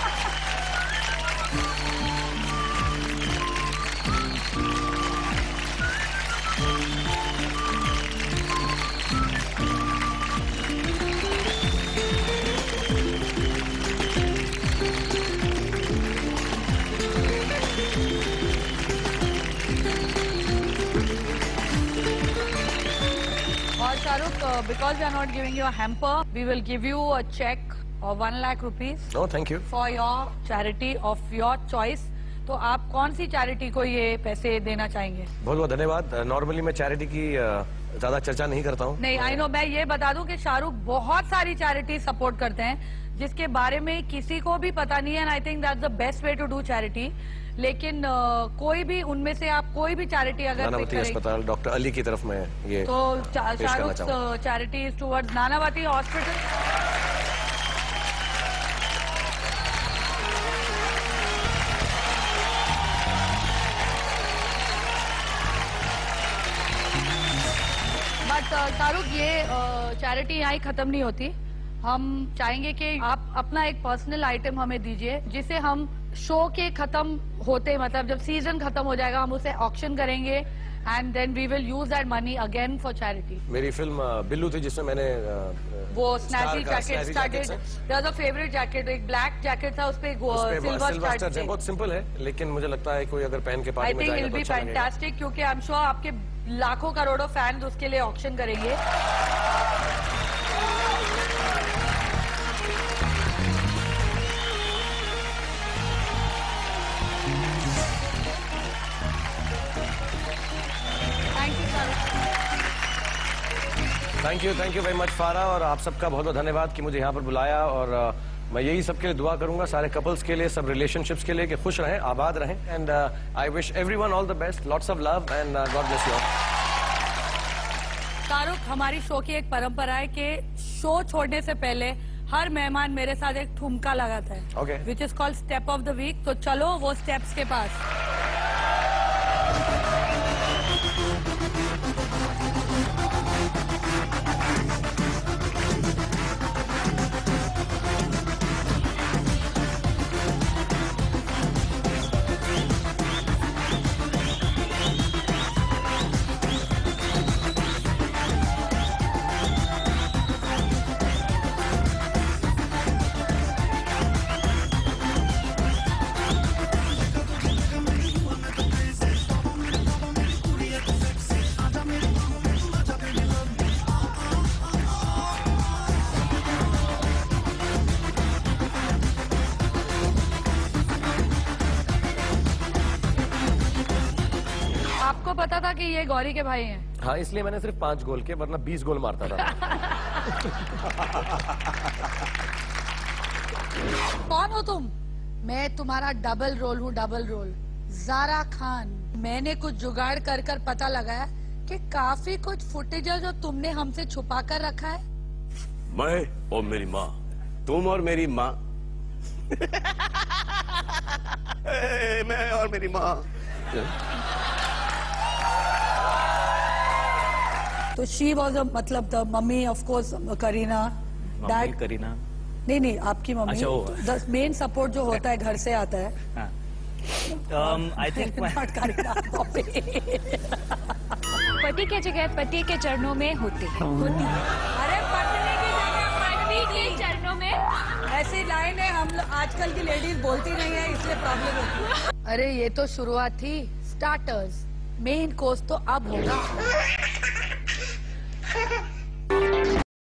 Shahrukh, because we are not giving you a hamper, we will give you a check of one lakh rupees. Oh, thank you. For your charity of your choice. तो आप कौन सी चैरिटी को ये पैसे देना चाहेंगे? बहुत बहुत धन्यवाद। नॉर्मली मैं चैरिटी की ज्यादा चर्चा नहीं करता हूँ। नहीं, आई नो। मैं ये बता दूं कि शाहरुख बहुत सारी चैरिटी सपोर्ट करते हैं जिसके बारे में किसी को भी पता नहीं है, and I think that's the best way to do charity. लेकिन uh, कोई भी उनमें से आप कोई भी चैरिटी अगर नानावती अस्पताल डॉक्टर अली की तरफ में ये तो Shahrukh charity is towards Nanavati hospital. But Shahrukh, ये चैरिटी यहाँ ही खत्म नहीं होती। हम चाहेंगे कि आप अपना एक पर्सनल आइटम हमें दीजिए जिसे हम शो के खत्म होते, मतलब जब सीजन खत्म हो जाएगा हम उसे ऑक्शन करेंगे and then we will use that money again for charity. मेरी फिल्म बिल्लू थी जिसमें मैंने वो snatchy jacket started, there was a favourite jacket, एक ब्लैक जैकेट था, उस पे सिल्वर स्टार्ट थे। बहुत सिंपल है लेकिन मुझे लगता है कोई अगर पहन के पार्टी में जाएगा तो I think will be fantastic, क्योंकि आई एम श्योर आपके लाखों करोड़ों फैंस उसके लिए ऑक्शन करेंगे। Thank you thank you very much Farah, और आप सबका बहुत बहुत धन्यवाद कि मुझे यहाँ पर बुलाया। और uh, मैं यही सबके लिए दुआ करूंगा, सारे कपल्स के लिए, सब रिलेशनशिप्स के लिए कि खुश रहें, आबाद रहें। And I wish everyone all the best, lots of love and God bless you. Shahrukh, हमारी शो की एक परंपरा है कि शो छोड़ने से पहले हर मेहमान मेरे साथ एक ठुमका लगाता है, okay. Which is called step of the week. तो चलो वो स्टेप्स के पास। पता था कि ये गौरी के भाई हैं? हाँ, इसलिए मैंने सिर्फ पांच गोल के, वरना बीस गोल मारता था। कौन हो तुम? मैं तुम्हारा डबल रोल हूँ, डबल रोल। ज़ारा खान। मैंने कुछ जुगाड़ कर कर पता लगाया कि काफी कुछ फुटेज जो तुमने हमसे छुपा कर रखा है। मैं और मेरी माँ, तुम और मेरी माँ। मैं और मेरी माँ। तो शी वॉज मतलब the mummy of course Kareena, dad Kareena. नहीं नहीं आपकी मम्मी। द मेन सपोर्ट जो होता है घर से आता है। I think not Kareena. पति के जगह पति के चरणों में होती है होती है अरे पत्नी की जगह पत्नी के चरणों में ऐसी लाइन है, हम लोग आजकल की लेडीज बोलती नहीं है, इसलिए प्रॉब्लम होती है। अरे ये तो शुरुआत थी, स्टार्टर्स, मेन कोर्स तो अब होगा।